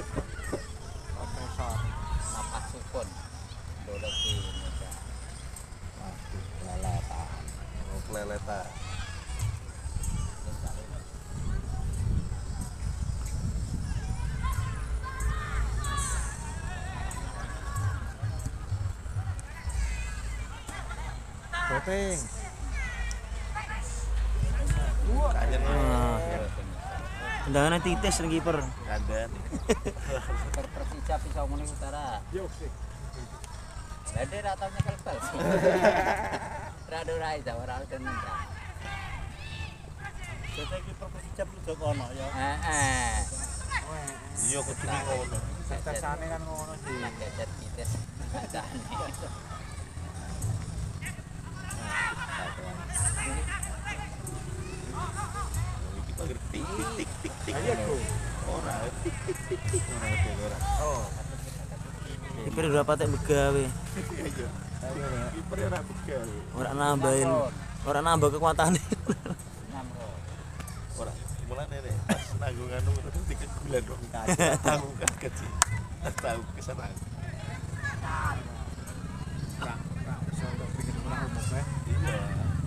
Napas sukun. Doleki meja. Leletan. Leletan. Boteng Kangen. Nah, tendangannya titis ning kiper. Kangen. Persija pisau muni utara. Yo sih. Lade ra tau nyekel bal. Rado ra isa ora tenan. Dadi kiper Persija lu kono ya. Heeh. Iya kudu ngono. Tesane kan ngono sih. Nak gadget titis. Iki pager tik tik tik tik. Ayo go. Ora tik tik tik tik ngono ora. Oh. Kiper udah patek begawe. Iya. Kiper ora begal. Ora nambah kekuatane. Ora. Mulane nek pas nanggung anu terus dikegulan kok. Tahu kaget sih. Tahu kesana. Bisa untuk bikin menang umum ya. Iya.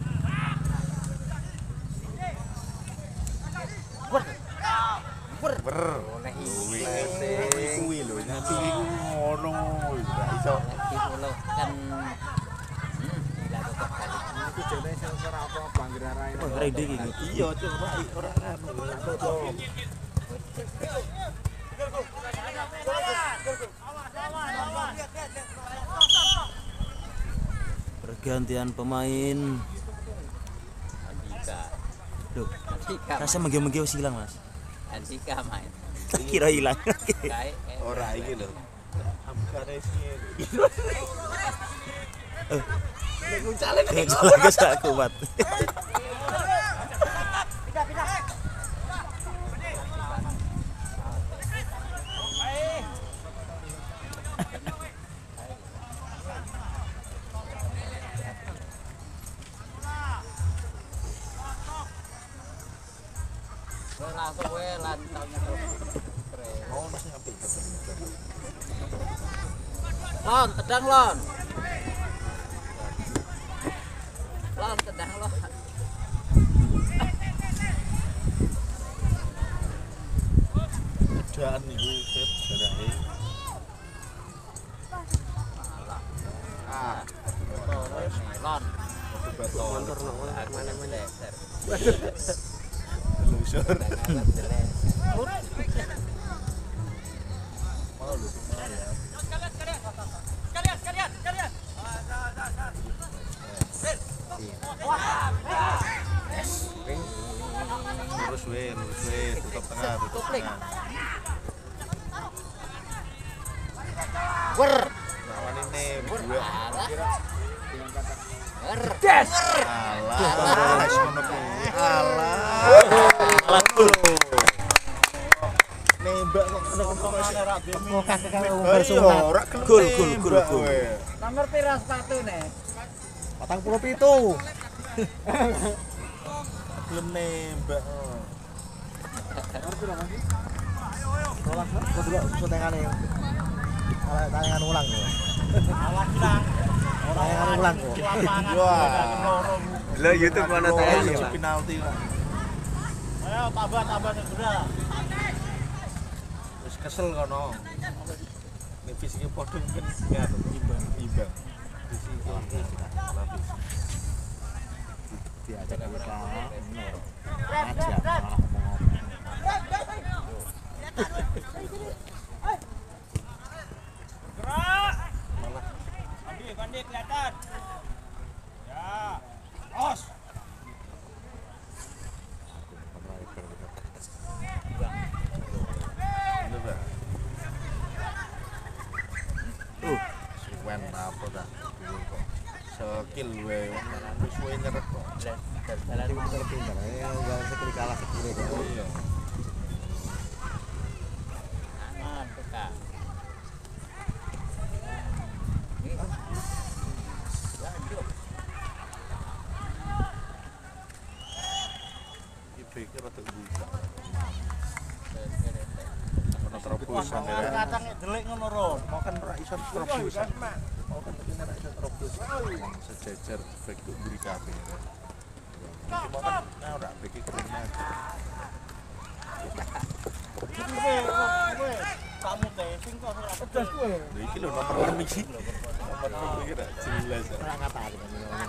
Ber. Oleh Kuwi lho nanti ngono ora iso. Dipolo kan dilakukan kali. Iku jane sing ora apa bangger arahe. Oh, ready iki. Iya, coba ora anu. Pergantian pemain. Andika. Duh, Andika. rasa menggil-menggil hilang, Mas. Andika main. Tak kira hilang. Kae. Ora iki lho. Amkane sih. Nek ngucale nek Kecuali gak kuat. Langsung we lantangnya keren. mau masih nyampe Lon, tedang lon. Lon, tedang lon. Jaan niku set jarahe. Ah, Lon. batu Motor no, mana meleser. lusur. Mau lu semua ya. Lurus we, tutup tengah, tutup tengah. Lawan ini dua. Des. Alah, wis ngono kuwi. Alah. Nembak kok kena masih ora ora gelem. Gol. nembak we. Nomor pira sepatune? 47. Gelem nembak. Kok dulu sutengane. Tayangan ulang kok. Tayangan ulang kok. Wah. Lo YouTube mana Tayangan penalti. Ayo tambah segera. Wis kesel kono. Nek fisike padha mungkin ngar imbang. Fisike lapis. Diajak kita aja malah ngomong. Bandi kelihatan. Ya. Os. Coba. Suwen apa dah? Skill we. Wis we nyerep kok. Jadi kita lebih pintar. Enggak sekali kalah sekali kok. Iya. Mantap, Kak. Iki rada buka. Ono terobosan ya. Kadang delik ngono ro. Mau kan ora iso terobosan. Mau kan ini ora iso terobosan. Sejajar baik untuk buri kabeh. Iki mau kan ora baik iki kurang aja. Kamu teh sing kok ora pedes kowe. Lha iki lho nomor 6 iki. Nomor 6 iki ora jelas. Ora ngapa iki.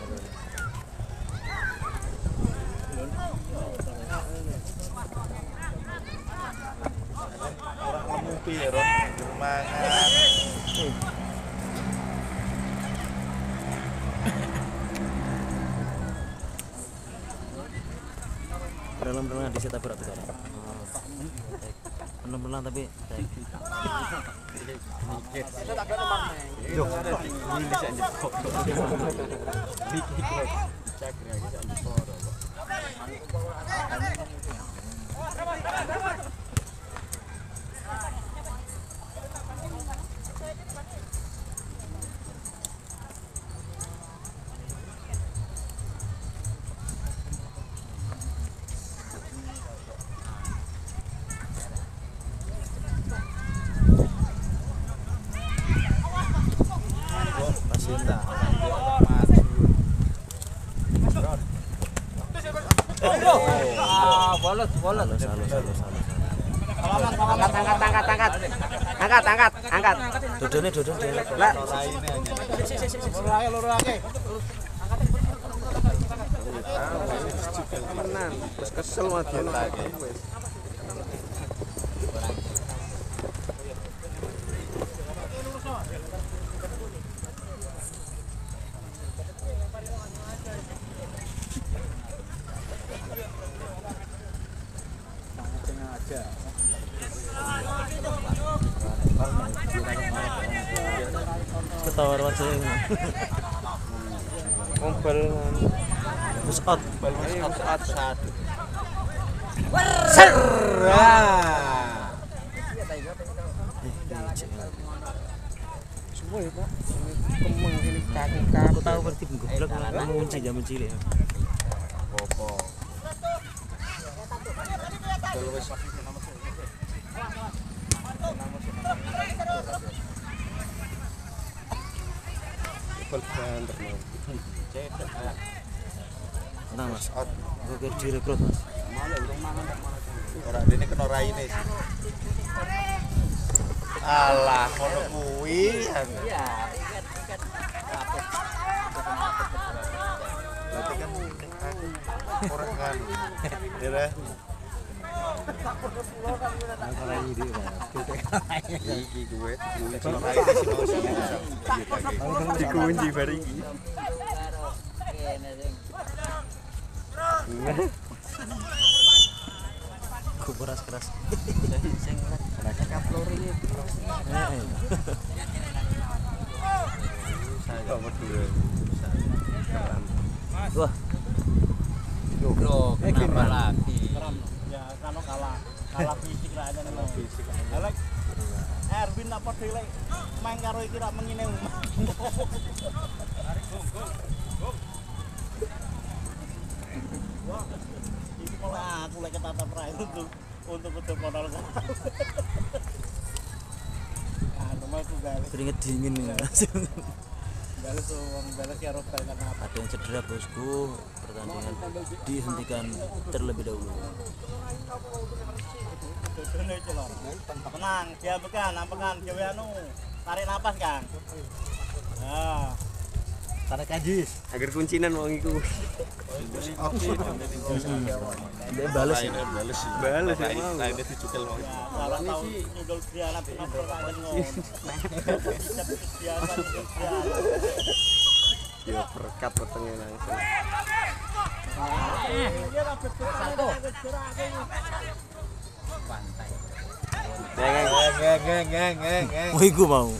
Ora lemu piye Ron? Mangan. Berenang di situ berat sekarang. Berenang tapi Pasinta. Bolos. halus. Angkat. Dodone. Lah, Loro lagi. menan. Terus kesel waduh lagi. aja. Ketawar aja. Mobil Wis out. Semua ya Pak. Kemeng ini kaki Aku tahu berarti goblok ngunci jaman cilik. Popo. Kalau wis Nah Mas, oke direkrut Mas. ora dene kena raine sih. Alah, ngono kuwi. Berarti kan orang kan. Ya. Iki gue kena raine sih mau sih. dikunci bareng iki. Kuburas keras. Nomor 2. Wah, Loh, kenapa lagi? ya kalau kalah fisik lah aja nih. Elek Erwin tak padha lek main karo iki rak mengine. Iki malah aku lek ketatap ra untuk kudu modal kan. Anu mah aku gawe keringet dingin nih. bales wong bales ya Robert kan apa. Ada yang cedera bosku, pertandingan dihentikan terlebih dahulu. Tenang, dia pekan, gawe anu. Tarik napas, Kang. Nah, Tarik kajis. Agar kuncinan wong iku. Dia bales ya. Bales sih. Bales ya mau. Lainnya dicukel mau. ya kalau tahu nyundul dialat nomor tangan ngono. Biasa nyundul dialat. Ya berkat wetenge langsung. Ngeng. Oh, iku mau.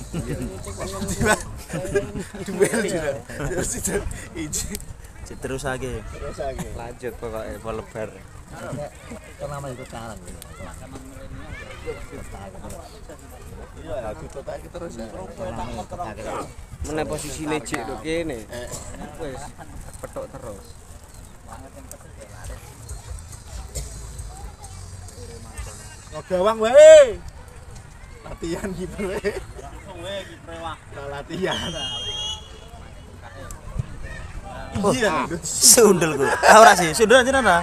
Duel juga. Terus itu iji. Terus lagi. Terus lagi. Lanjut pokoknya pelebar. Kenapa itu kalah? Iya, aku total terus ya. Meneh posisine jek tok kene. Wis petok terus. Ngegawang wae. Latihan kiper wae. Kowe iki prewak. Latihan. Iya, Sundel ku. Ah ora sih, sundel aja nana.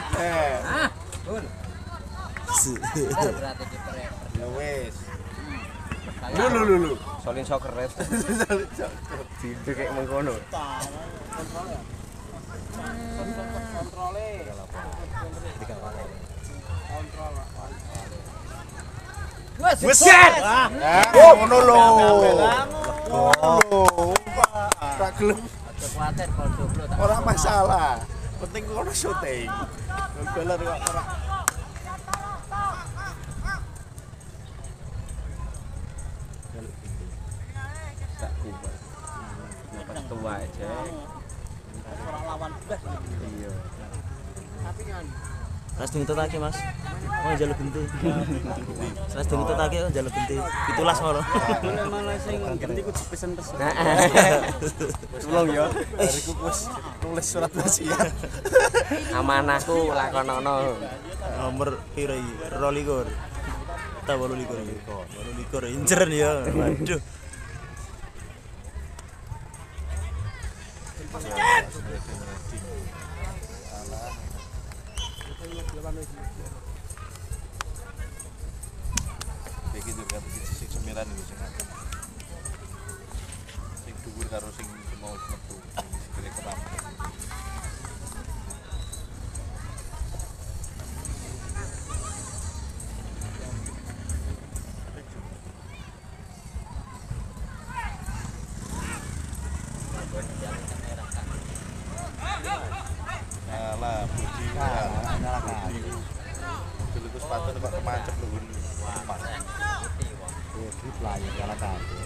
Ya wis. Lu. Solin soccer res. Didu kayak mengkono. Wis set. Ngono lho. Tak gelem. Ora masalah. Penting kono syuting. Beler kok ora. Tak kuat. Pas tua aja. Ora lawan blas. Iya. Ras dituntut lagi Mas. Mau jaluk genti. Ras dituntut lagi jaluk genti. Itulah ngono. Malah sing genti ku dipesen-pesen. Tulung ya. Bariku wis nulis surat wasiat. Amanahku lakonono. Nomor piro iki? 22. Ta 28. 28 incer ya. Waduh. Iki juga sing 9 iki sing dhuwur karo sing mau metu. Sing keram. Alah, puji. Dulu sepatu kok kemancep lho. Iya, grip lah ya kalah kabeh.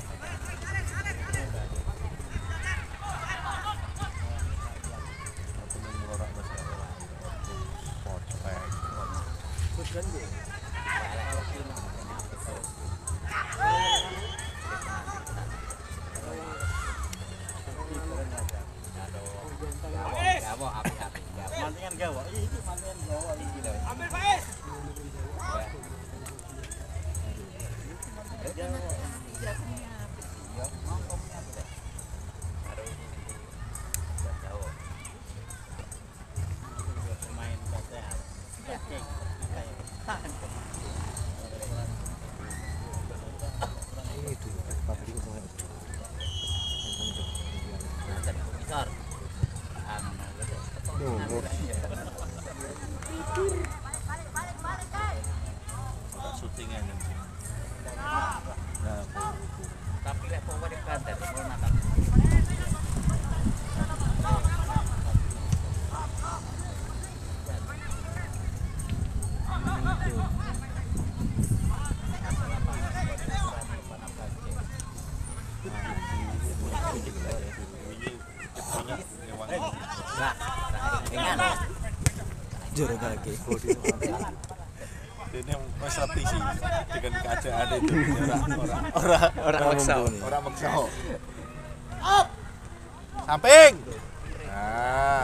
Mantingan gawa. Iki mantingan gawa iki lho. Ambil Faiz. Itu pabrik kok. Syutingan yang sini. Tapi lek power di kantor mau nakal. Juru kaki. Ini masalah PC dengan keadaan itu orang maksa. orang maksa. Up, samping. Nah,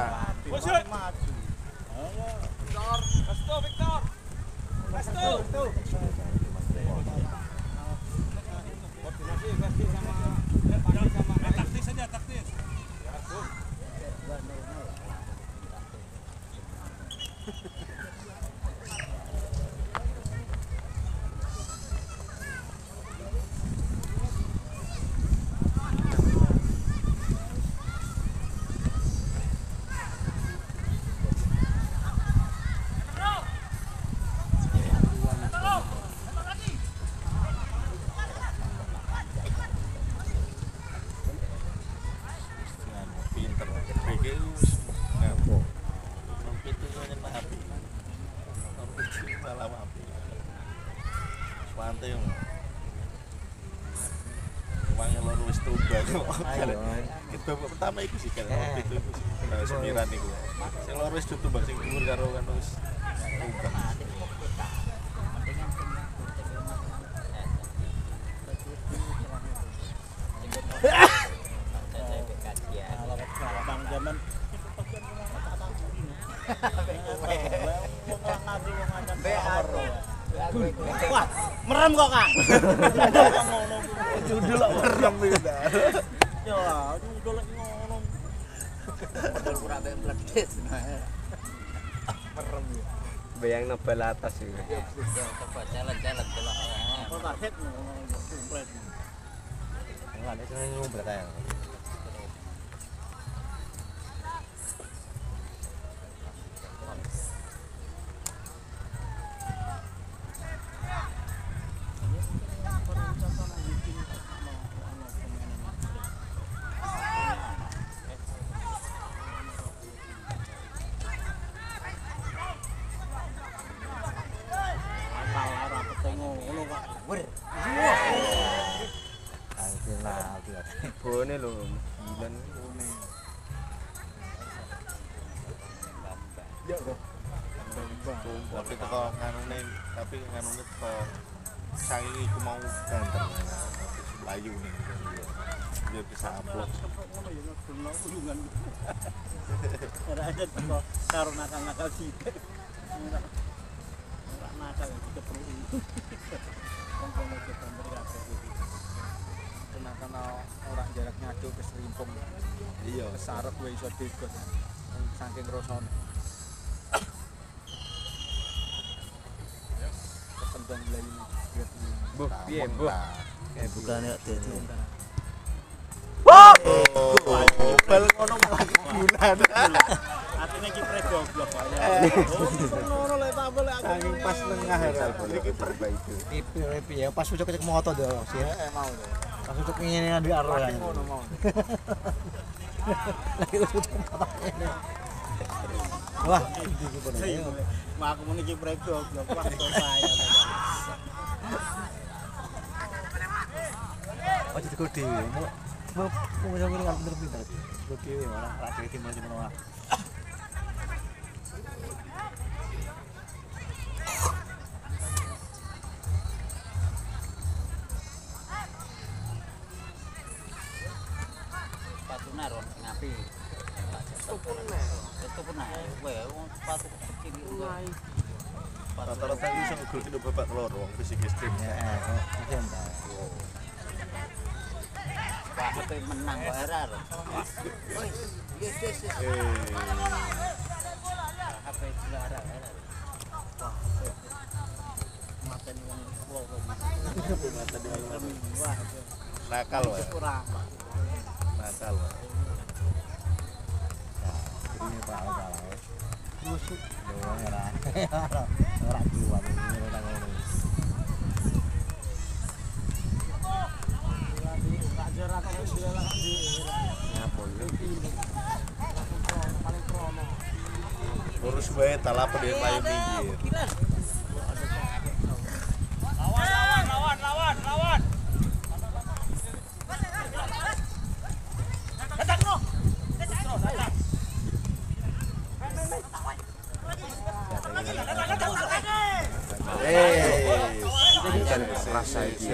pinter. BG ngapo. Itu nyen api. Itu malam api. Santai. Uangnya loro wis tumbang. Kita pertama iku sih kan itu semiran iku. Sing loro wis tumbang sing dhuwur karo kan wis tumbang. Bang zaman wah, merem kok, Kang. Judul kok merem iki. Ya, judul lagi ngono. Modal kurang ada meledes. Merem ya. Bayang nebal atas iki. Coba jalan-jalan delok. Kok target komplit. Enggak ada sing ngumpet ae. Bone lho, bulan Tapi teko nganune, tapi nganune teko sangi iku mau ganter. Layu nih. Biar bisa amplop. Ngono ya ngono hubungan. Ora ada teko karo nakal-nakal sithik. Ora nakal dikeprui. Kompon aja gambar kabeh iki. Tenakan orang jarak nyadu ke serimpung. Iya, Sarep wae iso degos. Saking rasane. Kesembang mlayu. Buh, piye, Buh? Kayak bukannya dadi. bal ngono malah kebunan. Atine ki goblok kok. Ngono lek tambel aku. Saking pas tengah ya. Iki perbaiki. Piye pas ucuk cek moto do, sih. Mau. Pas ucuk ngene di aro ya. Ngono mau. Lagi ucuk moto ini. Wah, iki ku kono. Mak aku muni iki prego goblok wah saya. Oh, jadi kode dhewe. Mau ngomong kan pinter-pinter. Kode dhewe malah ra dhewe timbal menawa. Sepatune ron sing apik. Sepatune kowe wong sepatu kecil iki. Rata-rata iso ngegol kilo babak telur wong fisikis tim. Mungkin ta. Wah, tapi menang kok era. Woi, yes. HP juara era. Wah, mateni wong kulo kok. Wah, Nakal wae. kurang. Nakal wae. Ini salah. Rusuk doang ora. Ora kuat ini ora ngono. Raja rata wis dilalak di. Nyapa iki. Paling krono. Lurus wae talap di payu minggir. Lawan. Datang no. Rasa iki.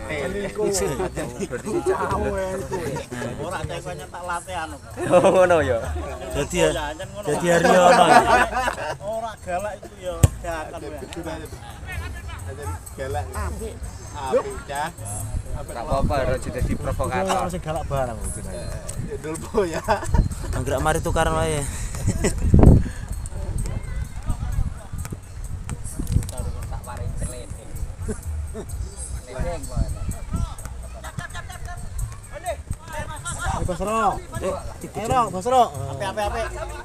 Ora cek nyetak latihan. Oh ngono ya. Jadi Haryono. Ora galak itu ya gak akan. Galak. Apik cah. Enggak apa-apa harus jadi provokator. Sing galak barang kok. Dulpo ya. Anggrek mari tukaran wae. Tak paring celete. Leng kok. Basro. Ero, Basro. Ape.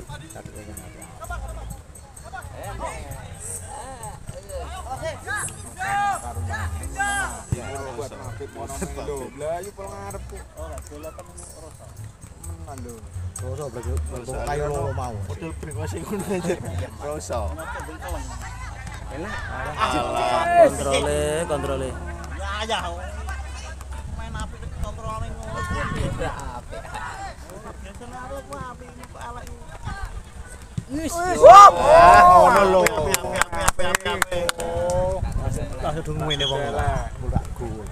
Roso kayu lo mau. Model bring sing ngono aja. Roso. Kontrole. Ya. Main api kontrolnya ngono. Api. Biasane aku api elek. Ngono lho. Api. Langsung ngene wong. Budak gol.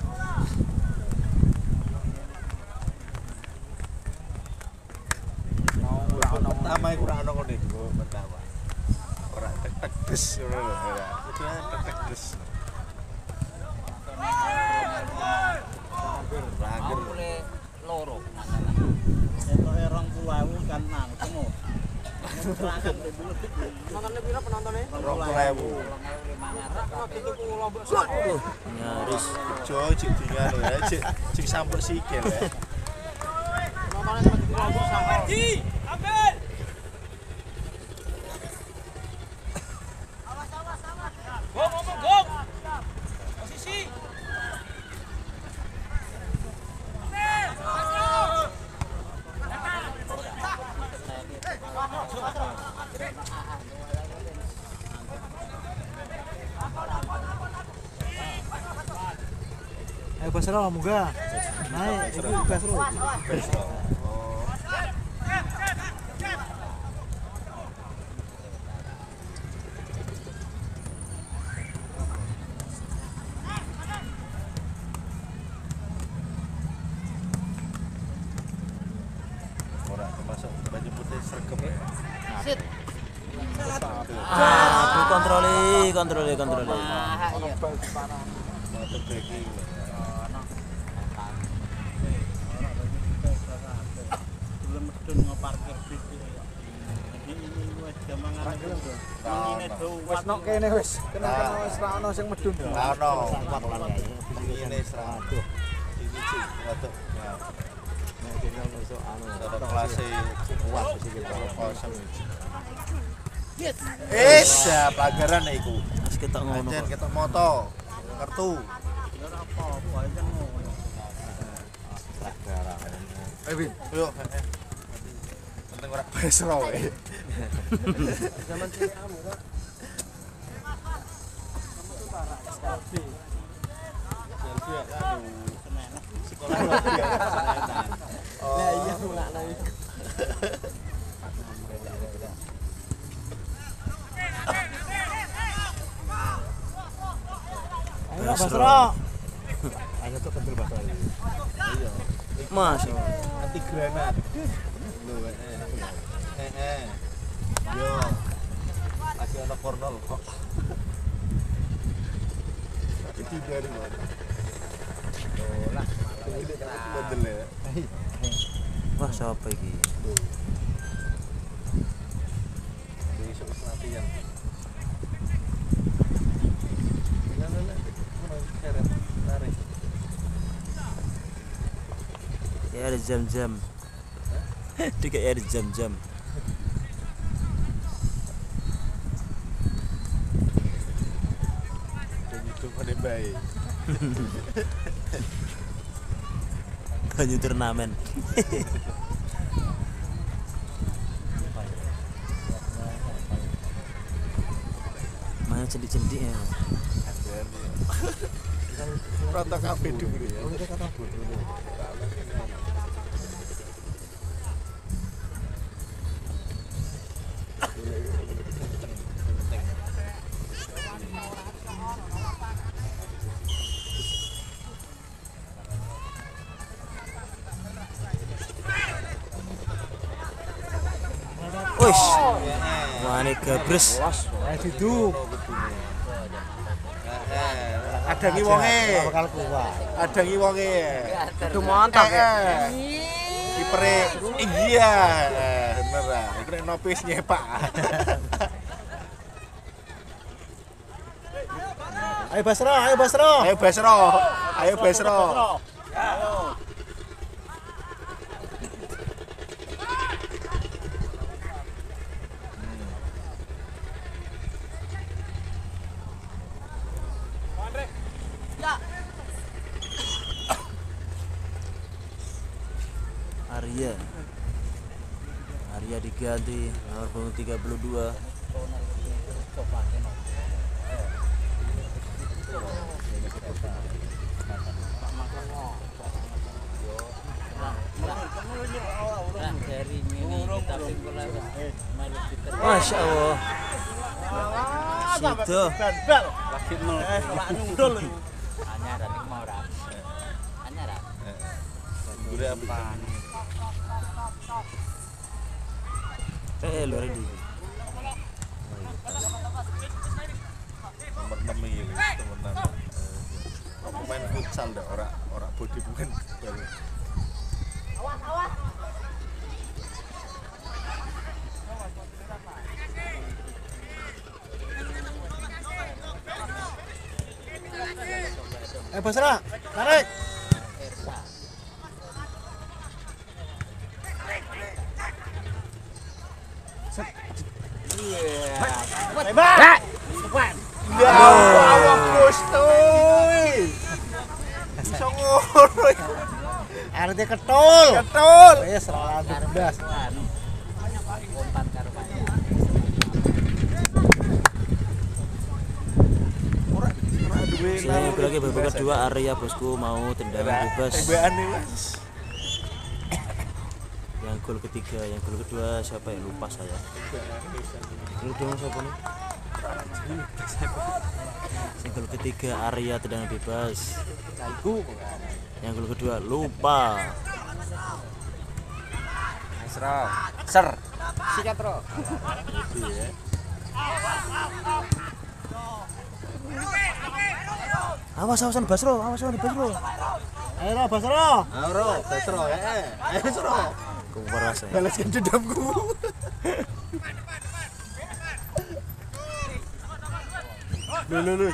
Pertama iku ora ono ngene iki pertama. Ora tek des ngono lho. Itu tek des. Rager. Mulai loro. Entoke 20.000 kan nang kono. Berangkat dulu. Penontonnya pira penontonnya? 20.000. Nyaris. Jo cik dingan lho ya, cik sampur sikil ya. Penontonnya sampai 20.000 sampai. Gong. Posisi. Ayo Basro munggah. Naik iki Basro. Besok. Ora termasuk baju putih sergap ya. Sit. Kontrole. Ah, iya. Motor breaking. Belum medun ngeparkir bis iki. Jadi ini wis gamangan iki. Mengine Wis nok kene wis. Kena wis ra ono sing medun. Ora ono. Ini serang. Ini cik waduh. Ya. Nek dene ono sok anu. Ada kelas Kuat wis iki. kosong. Ya pelajaran iku. Wis ketok ngono Anjen kok. ketok moto. Kartu. ya ora apa-apa aja ngono. Pelagaran. Win. Yo. penting ora besro wae. Zaman cilik kamu kok. Selfie ya aduh semenek sekolah Lah iya mulakno iki. Ayo Basro. Ayo tuh kentul Basro. Iya. Mas. Anti granat. Lho Yo. Kasih ana kornol kok. Iki dari mana? Oh lah. Bedel ya. Wah, siapa iki? Besok latihan. Ya ada jam-jam. Tiga air jam-jam. Hidup pada baik. Banyu turnamen. Mana cendik-cendik ya. Rata kabeh dulu ya. Oh, kita kata bodoh. Wis. Wani gabres. Hidup. Ada ki wonge. Bakal kuat. Ada ki wonge. Aduh mantap ya. Kipere iya. Bener ah. Iku nek nopis nyepak. Ayo Basro, ayo Basro. Ayo Basro. Ayo Basro. Arya. Arya diganti nomor punggung 32. Masya Allah. Situ. bel lagi mel nyundul anyar ning mau ra anyar Gure apa? Lho ready. Nomor 6 iki temenan. Pemain futsal dah, ora body pemain baru. Basro, tarik. hebat Ya Allah Gusti. Iso ngono. RT ketul. Ketul. Wis ra bebas. kontan karo Pak Ora duwe Saya lagi babak kedua Arya bosku mau tendangan bebas. tembakan nih Mas. Yang gol ketiga, yang gol kedua siapa ya lupa saya. Gol kedua siapa nih? Yang gol ketiga Arya tendangan bebas. Yang gol kedua lupa. Isra ser sikat ro Awas awasan Basro, awasan Basro. Ayo Ro, Basro. Ayo Basro Ayo Basro. Kuperas saya. Balaskan dendamku. Lu.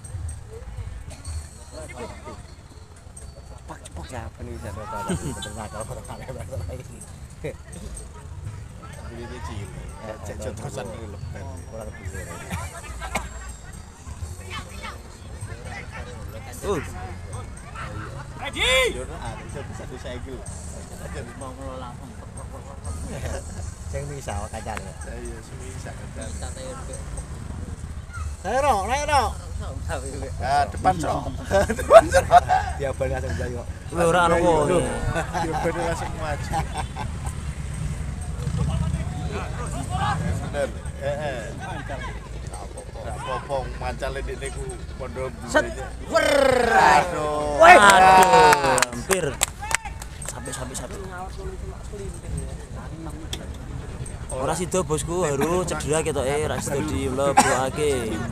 Cepak ya apa nih saya tahu. Benar kalau perkara Basro ini. Ini cilik. Cek jotosan iki lho. Kurang lebih. ready Yo ora bisa saya iki lho. mau langsung Sing misal kacane. Iya, semisal kan. Saya ro, naik ro. Ah, depan sok. Depan sok. Dia bal langsung jayo. Ora ono kok. Dia bener langsung maju. Bener. Gak apa-apa mancale dik niku pondok Set. duwe. Wer. Aduh. Aduh, hampir. Sampai. Ora sida bosku, haru cedera ketoke ra sida dilebokake.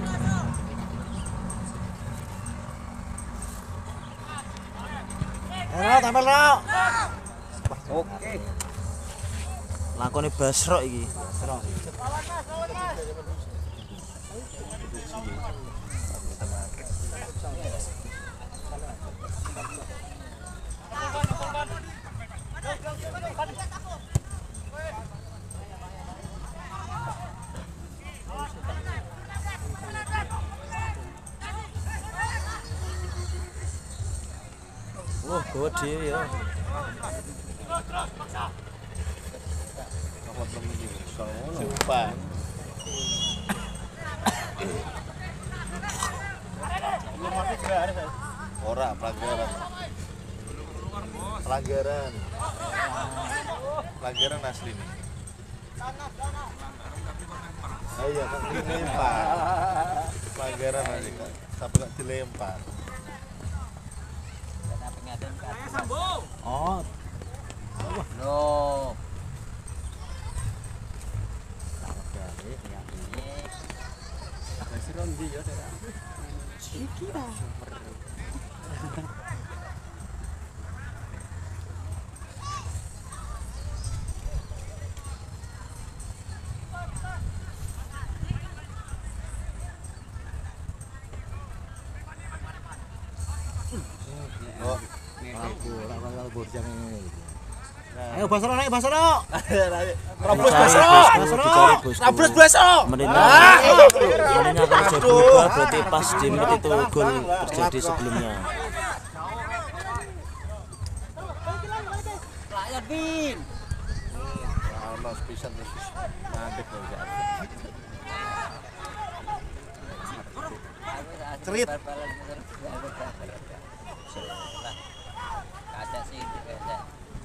Ro, tampil ro. Oke. Lakone Basrok iki. Ro. Wah, gede ya. Sumpah. Ora pelanggaran. Pelanggaran asli nih. Ayo kan dilempar. Pelanggaran asli kan. Sampai kok dilempar. Oh, Loh. Oh, aku borjang ini. nah. Ayo Basro naik Basro. Robos Dicari, Basro. bosku, dicari, bosku. Robos Basro. Menitnya kalau jadi berubah berarti pas di menit itu gol terjadi sebelumnya. Layar Bin. Ono pisan terus mandek kok. Cerit. Kaca sih biasa.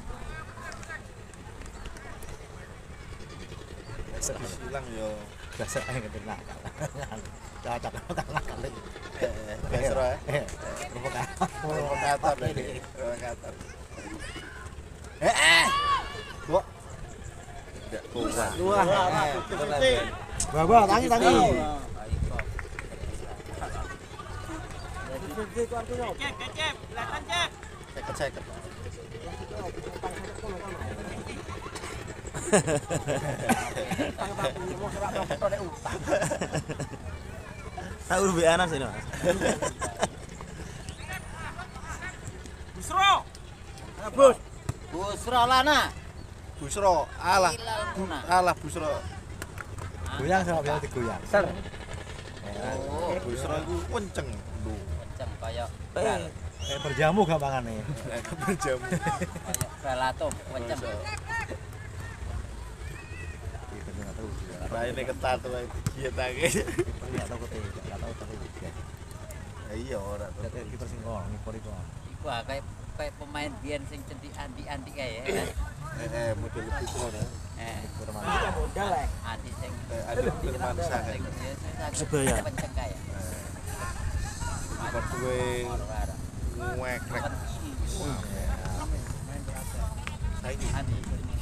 Silang yo. Biasa aja kena. Cocok tak kali. Basro ya. Provokator. Provokator ini. Provokator. Kok tidak kuat. Wah, tangi. Ceket. Tahu lebih anak sih Mas. Busro lana. Busro, alah. Alah Busro. Goyang sama biasa digoyang. Busro iku kenceng. Lho, Kenceng kaya Berjamu gampangane. berjamu. balatum kenceng. Raine ketat wae giat akeh. Enggak tahu kote, enggak tahu tapi dia. Iya ora to. Kita kiper sing kok, ngipor iku. Iku kayak pemain biyen sing cendi anti kae ya. Model Busro ya. Modal anti sing Ada Firmansa kan. Persebaya. kenceng kae. Nomor 2 ngwekrek. Saiki Anti.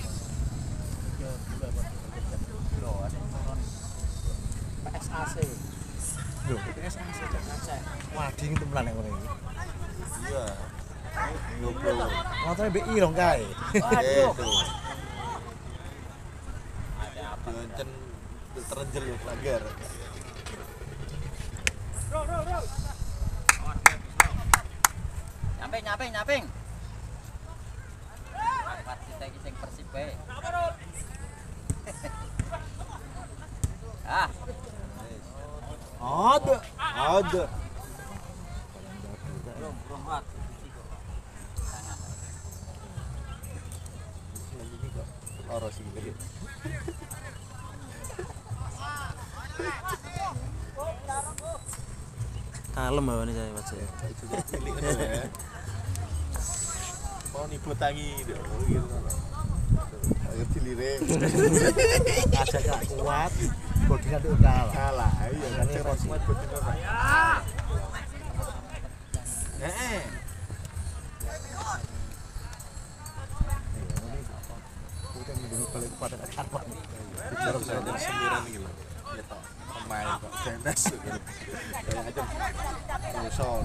Lho, SAC cek. Wading temenan nek ngene iki. iya. Ngobrol. Motornya BI dong kae. Waduh. Diancen terenjel yo pelanggar. Nyaping. Angkat kita iki sing Persib bae. Ah, Ada. belum kuat. loro sih gitu. Kalem bawane saya Mas. Mau nibut tangi gitu. Ayo dilirik. Ngajak gak kuat, bodinya tuh kalah. Kalah. Iya, ngajak ra kuat bodine ora. Heeh. Udah minggu balik pada kapan. Jorok-jorok dari sembilan iki lho. Ya toh, pemain kok tenis gitu. Kayak aja Wilson.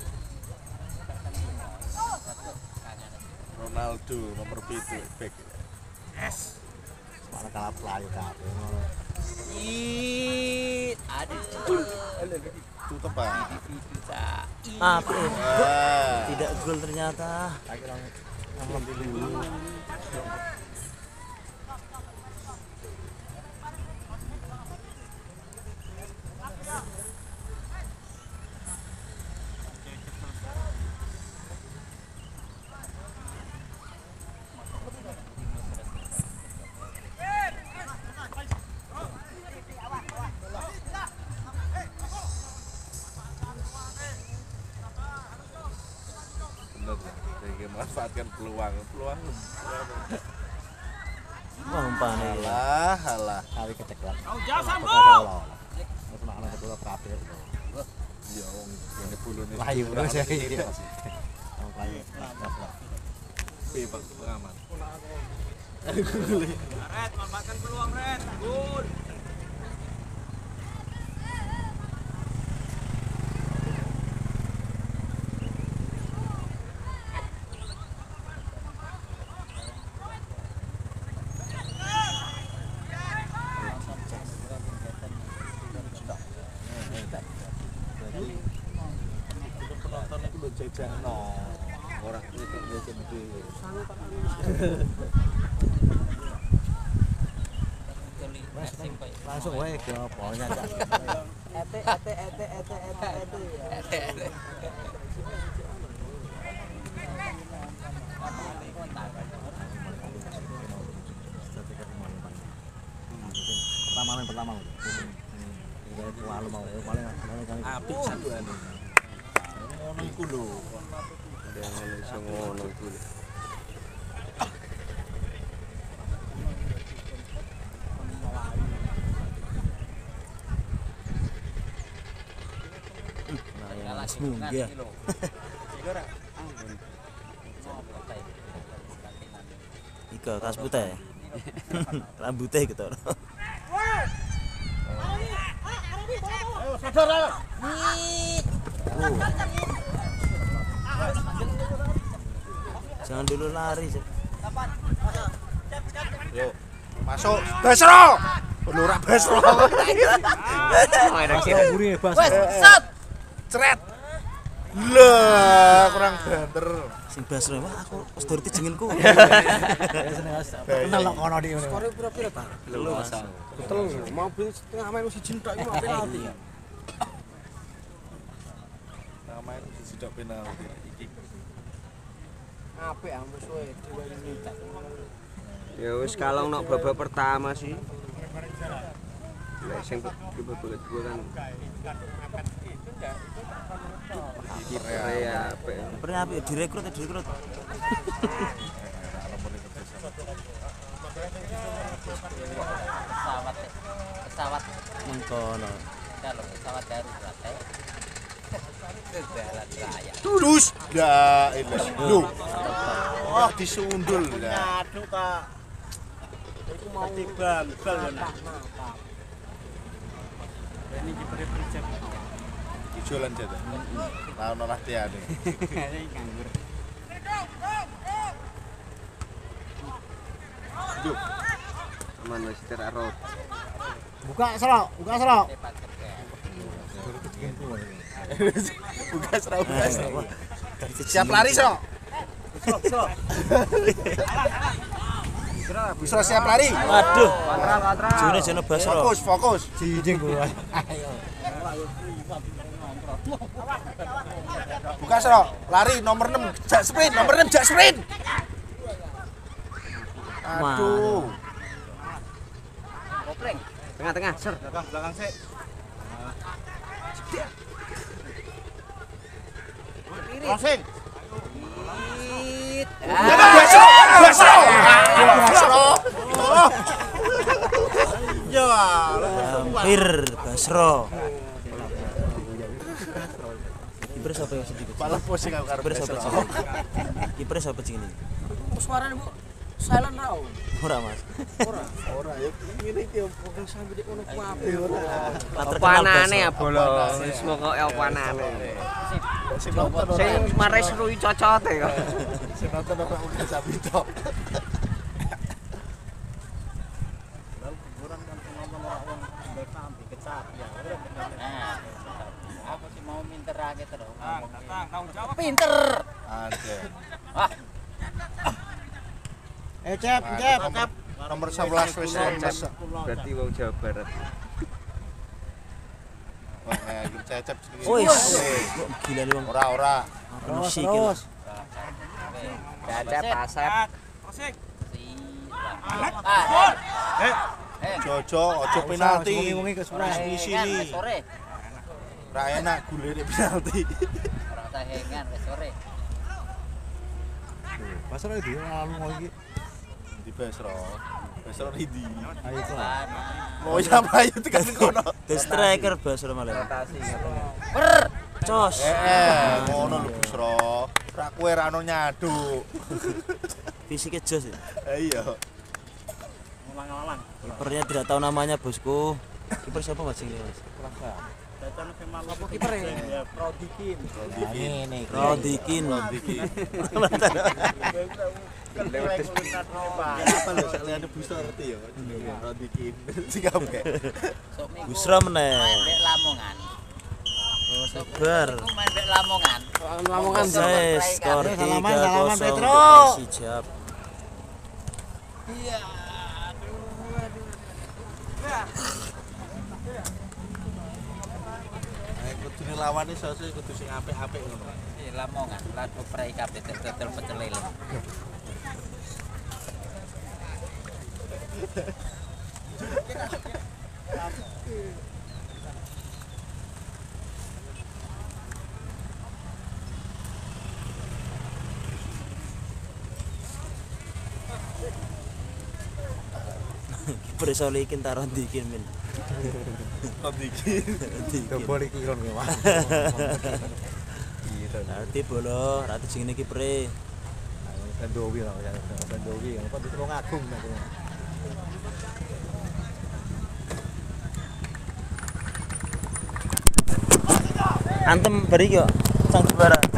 Ronaldo nomor 7 back. Yes. Malah kalah pelayu kabeh. Tutup Pak. Apa? Wah. Tidak gol ternyata. Akhirnya nomor dulu. Bener. Jadi manfaatkan peluang. Wah, umpane ya. Halah. Kali keceklat. Oh, jauh sambo. Wis ana ketulap kabeh. Ya wong ngene bulune. Layu terus ya iki. Wong layu. Piye Pak pengaman? Red, manfaatkan peluang Red. Good. Penonton iku lho jajakno. Ora niku jajan dhewe. Langsung wae ke polnya. Pertama. Walu mau paling Apik saduane. Ngono iku lho. Jangan iso ngono iku. Munggah. Ika tas putih. Rambutnya gitu. Jangan dulu lari. Yo, masuk. Besro. Ora besro. Set. Cret. Lah, kurang banter. Sing Basro wah aku wis durti jenginku. kenal kono di ngene. Skore pira-pira ta? Lho Mas. Betul. Mobil setengah main siji tok iku penalti. Main sudah penalti iki. Apik ampun suwe diweni. Ya wis kalong nok babak pertama sih. Lah sing babak kedua kan kipernya apik. Kipernya apik direkrut. pesawat Mengkono. kalau pesawat darurat ke jalan raya. Dus. Ya, ilah. Lho. Wah, disundul ya. Aduh Kak. Iku mau bal ya. Ini kiper Persib. Jualan jatah. Lawan latihan. Nganggur. Duh. Aman wis terarot. Buka serok. Buka serau. Siap lari, Sok. Bisa siap lari. Waduh. Kontrol. Jone Basro. Fokus. Jinjing gua. Ayo. Buka Serok. Lari nomor 6 jak sprint, nomor 6 jak sprint. Aduh. Kopling. Tengah-tengah, ser. Belakang sih. Crossing. Hampir Basro. Kiper siapa yang sedikit? Malah pusing aku karo Kiper siapa Basro. sih? Kiper siapa sih ini? Suarane Bu silent ra. Ora Mas. Ora ya ngene iki Wong sampe dik ngono ku apa. Tak terkenal Opanane ya Basro. bolo. Wis mokoke opanane. sing nonton Sing mare seru cocote kok. sing nonton ora udah sapi tok. Kuburan kan nonton orang sampai kecap ya. Nah, aku sih mau minter aja terus. Tanggung jawab. Pinter. Ada. Cep. Nomor 11 wis lemes. Berarti wong Jawa Barat. Wah, iki cecep jenenge. Wis. Gila nih Bang. Ora. Terus. Cecep Asep. Jojo ojo penalti. Wengi ke sore. Di sini. Sore. Ra enak gulire penalti. Ora tahengan wis sore. Pasar iki lalu iki. Di Basro. Basro Ridi. Ayo kok. Mau ya ayo tekan kono. The striker Basro malah. Cos. Ngono lho Basro. Ra kowe ra ono nyaduk. Fisiknya jos ya. Iya. Ulang-ulang. Kipernya tidak tahu namanya bosku. Kiper siapa Mas ini Mas? Dacan kemal apa kiper ya? Ya Prodikin. Ini Rodikin. Apa lho sak liyane Busto ngerti ya. Rodikin. Sing kabeh. Sok minggu. Busra meneh. Main dek Lamongan. Oh, sabar. Aku main dek Lamongan. Lamongan Saya skor Salaman, 3-0 Petro. Persijap. Iya. Kudune lawane sose kudu sing apik-apik ngono. Di Lamongan, ladu prei kabeh tetel pecel lele. Kiper iso likin taron dikin men. Rodikin. Dobol iki kon ki, Mas. Nanti bolo, ratu sing ini kipere. Bendowi lho, Bendowi. Apa itu Tulung Agung nek. Antem bari kok sang juara.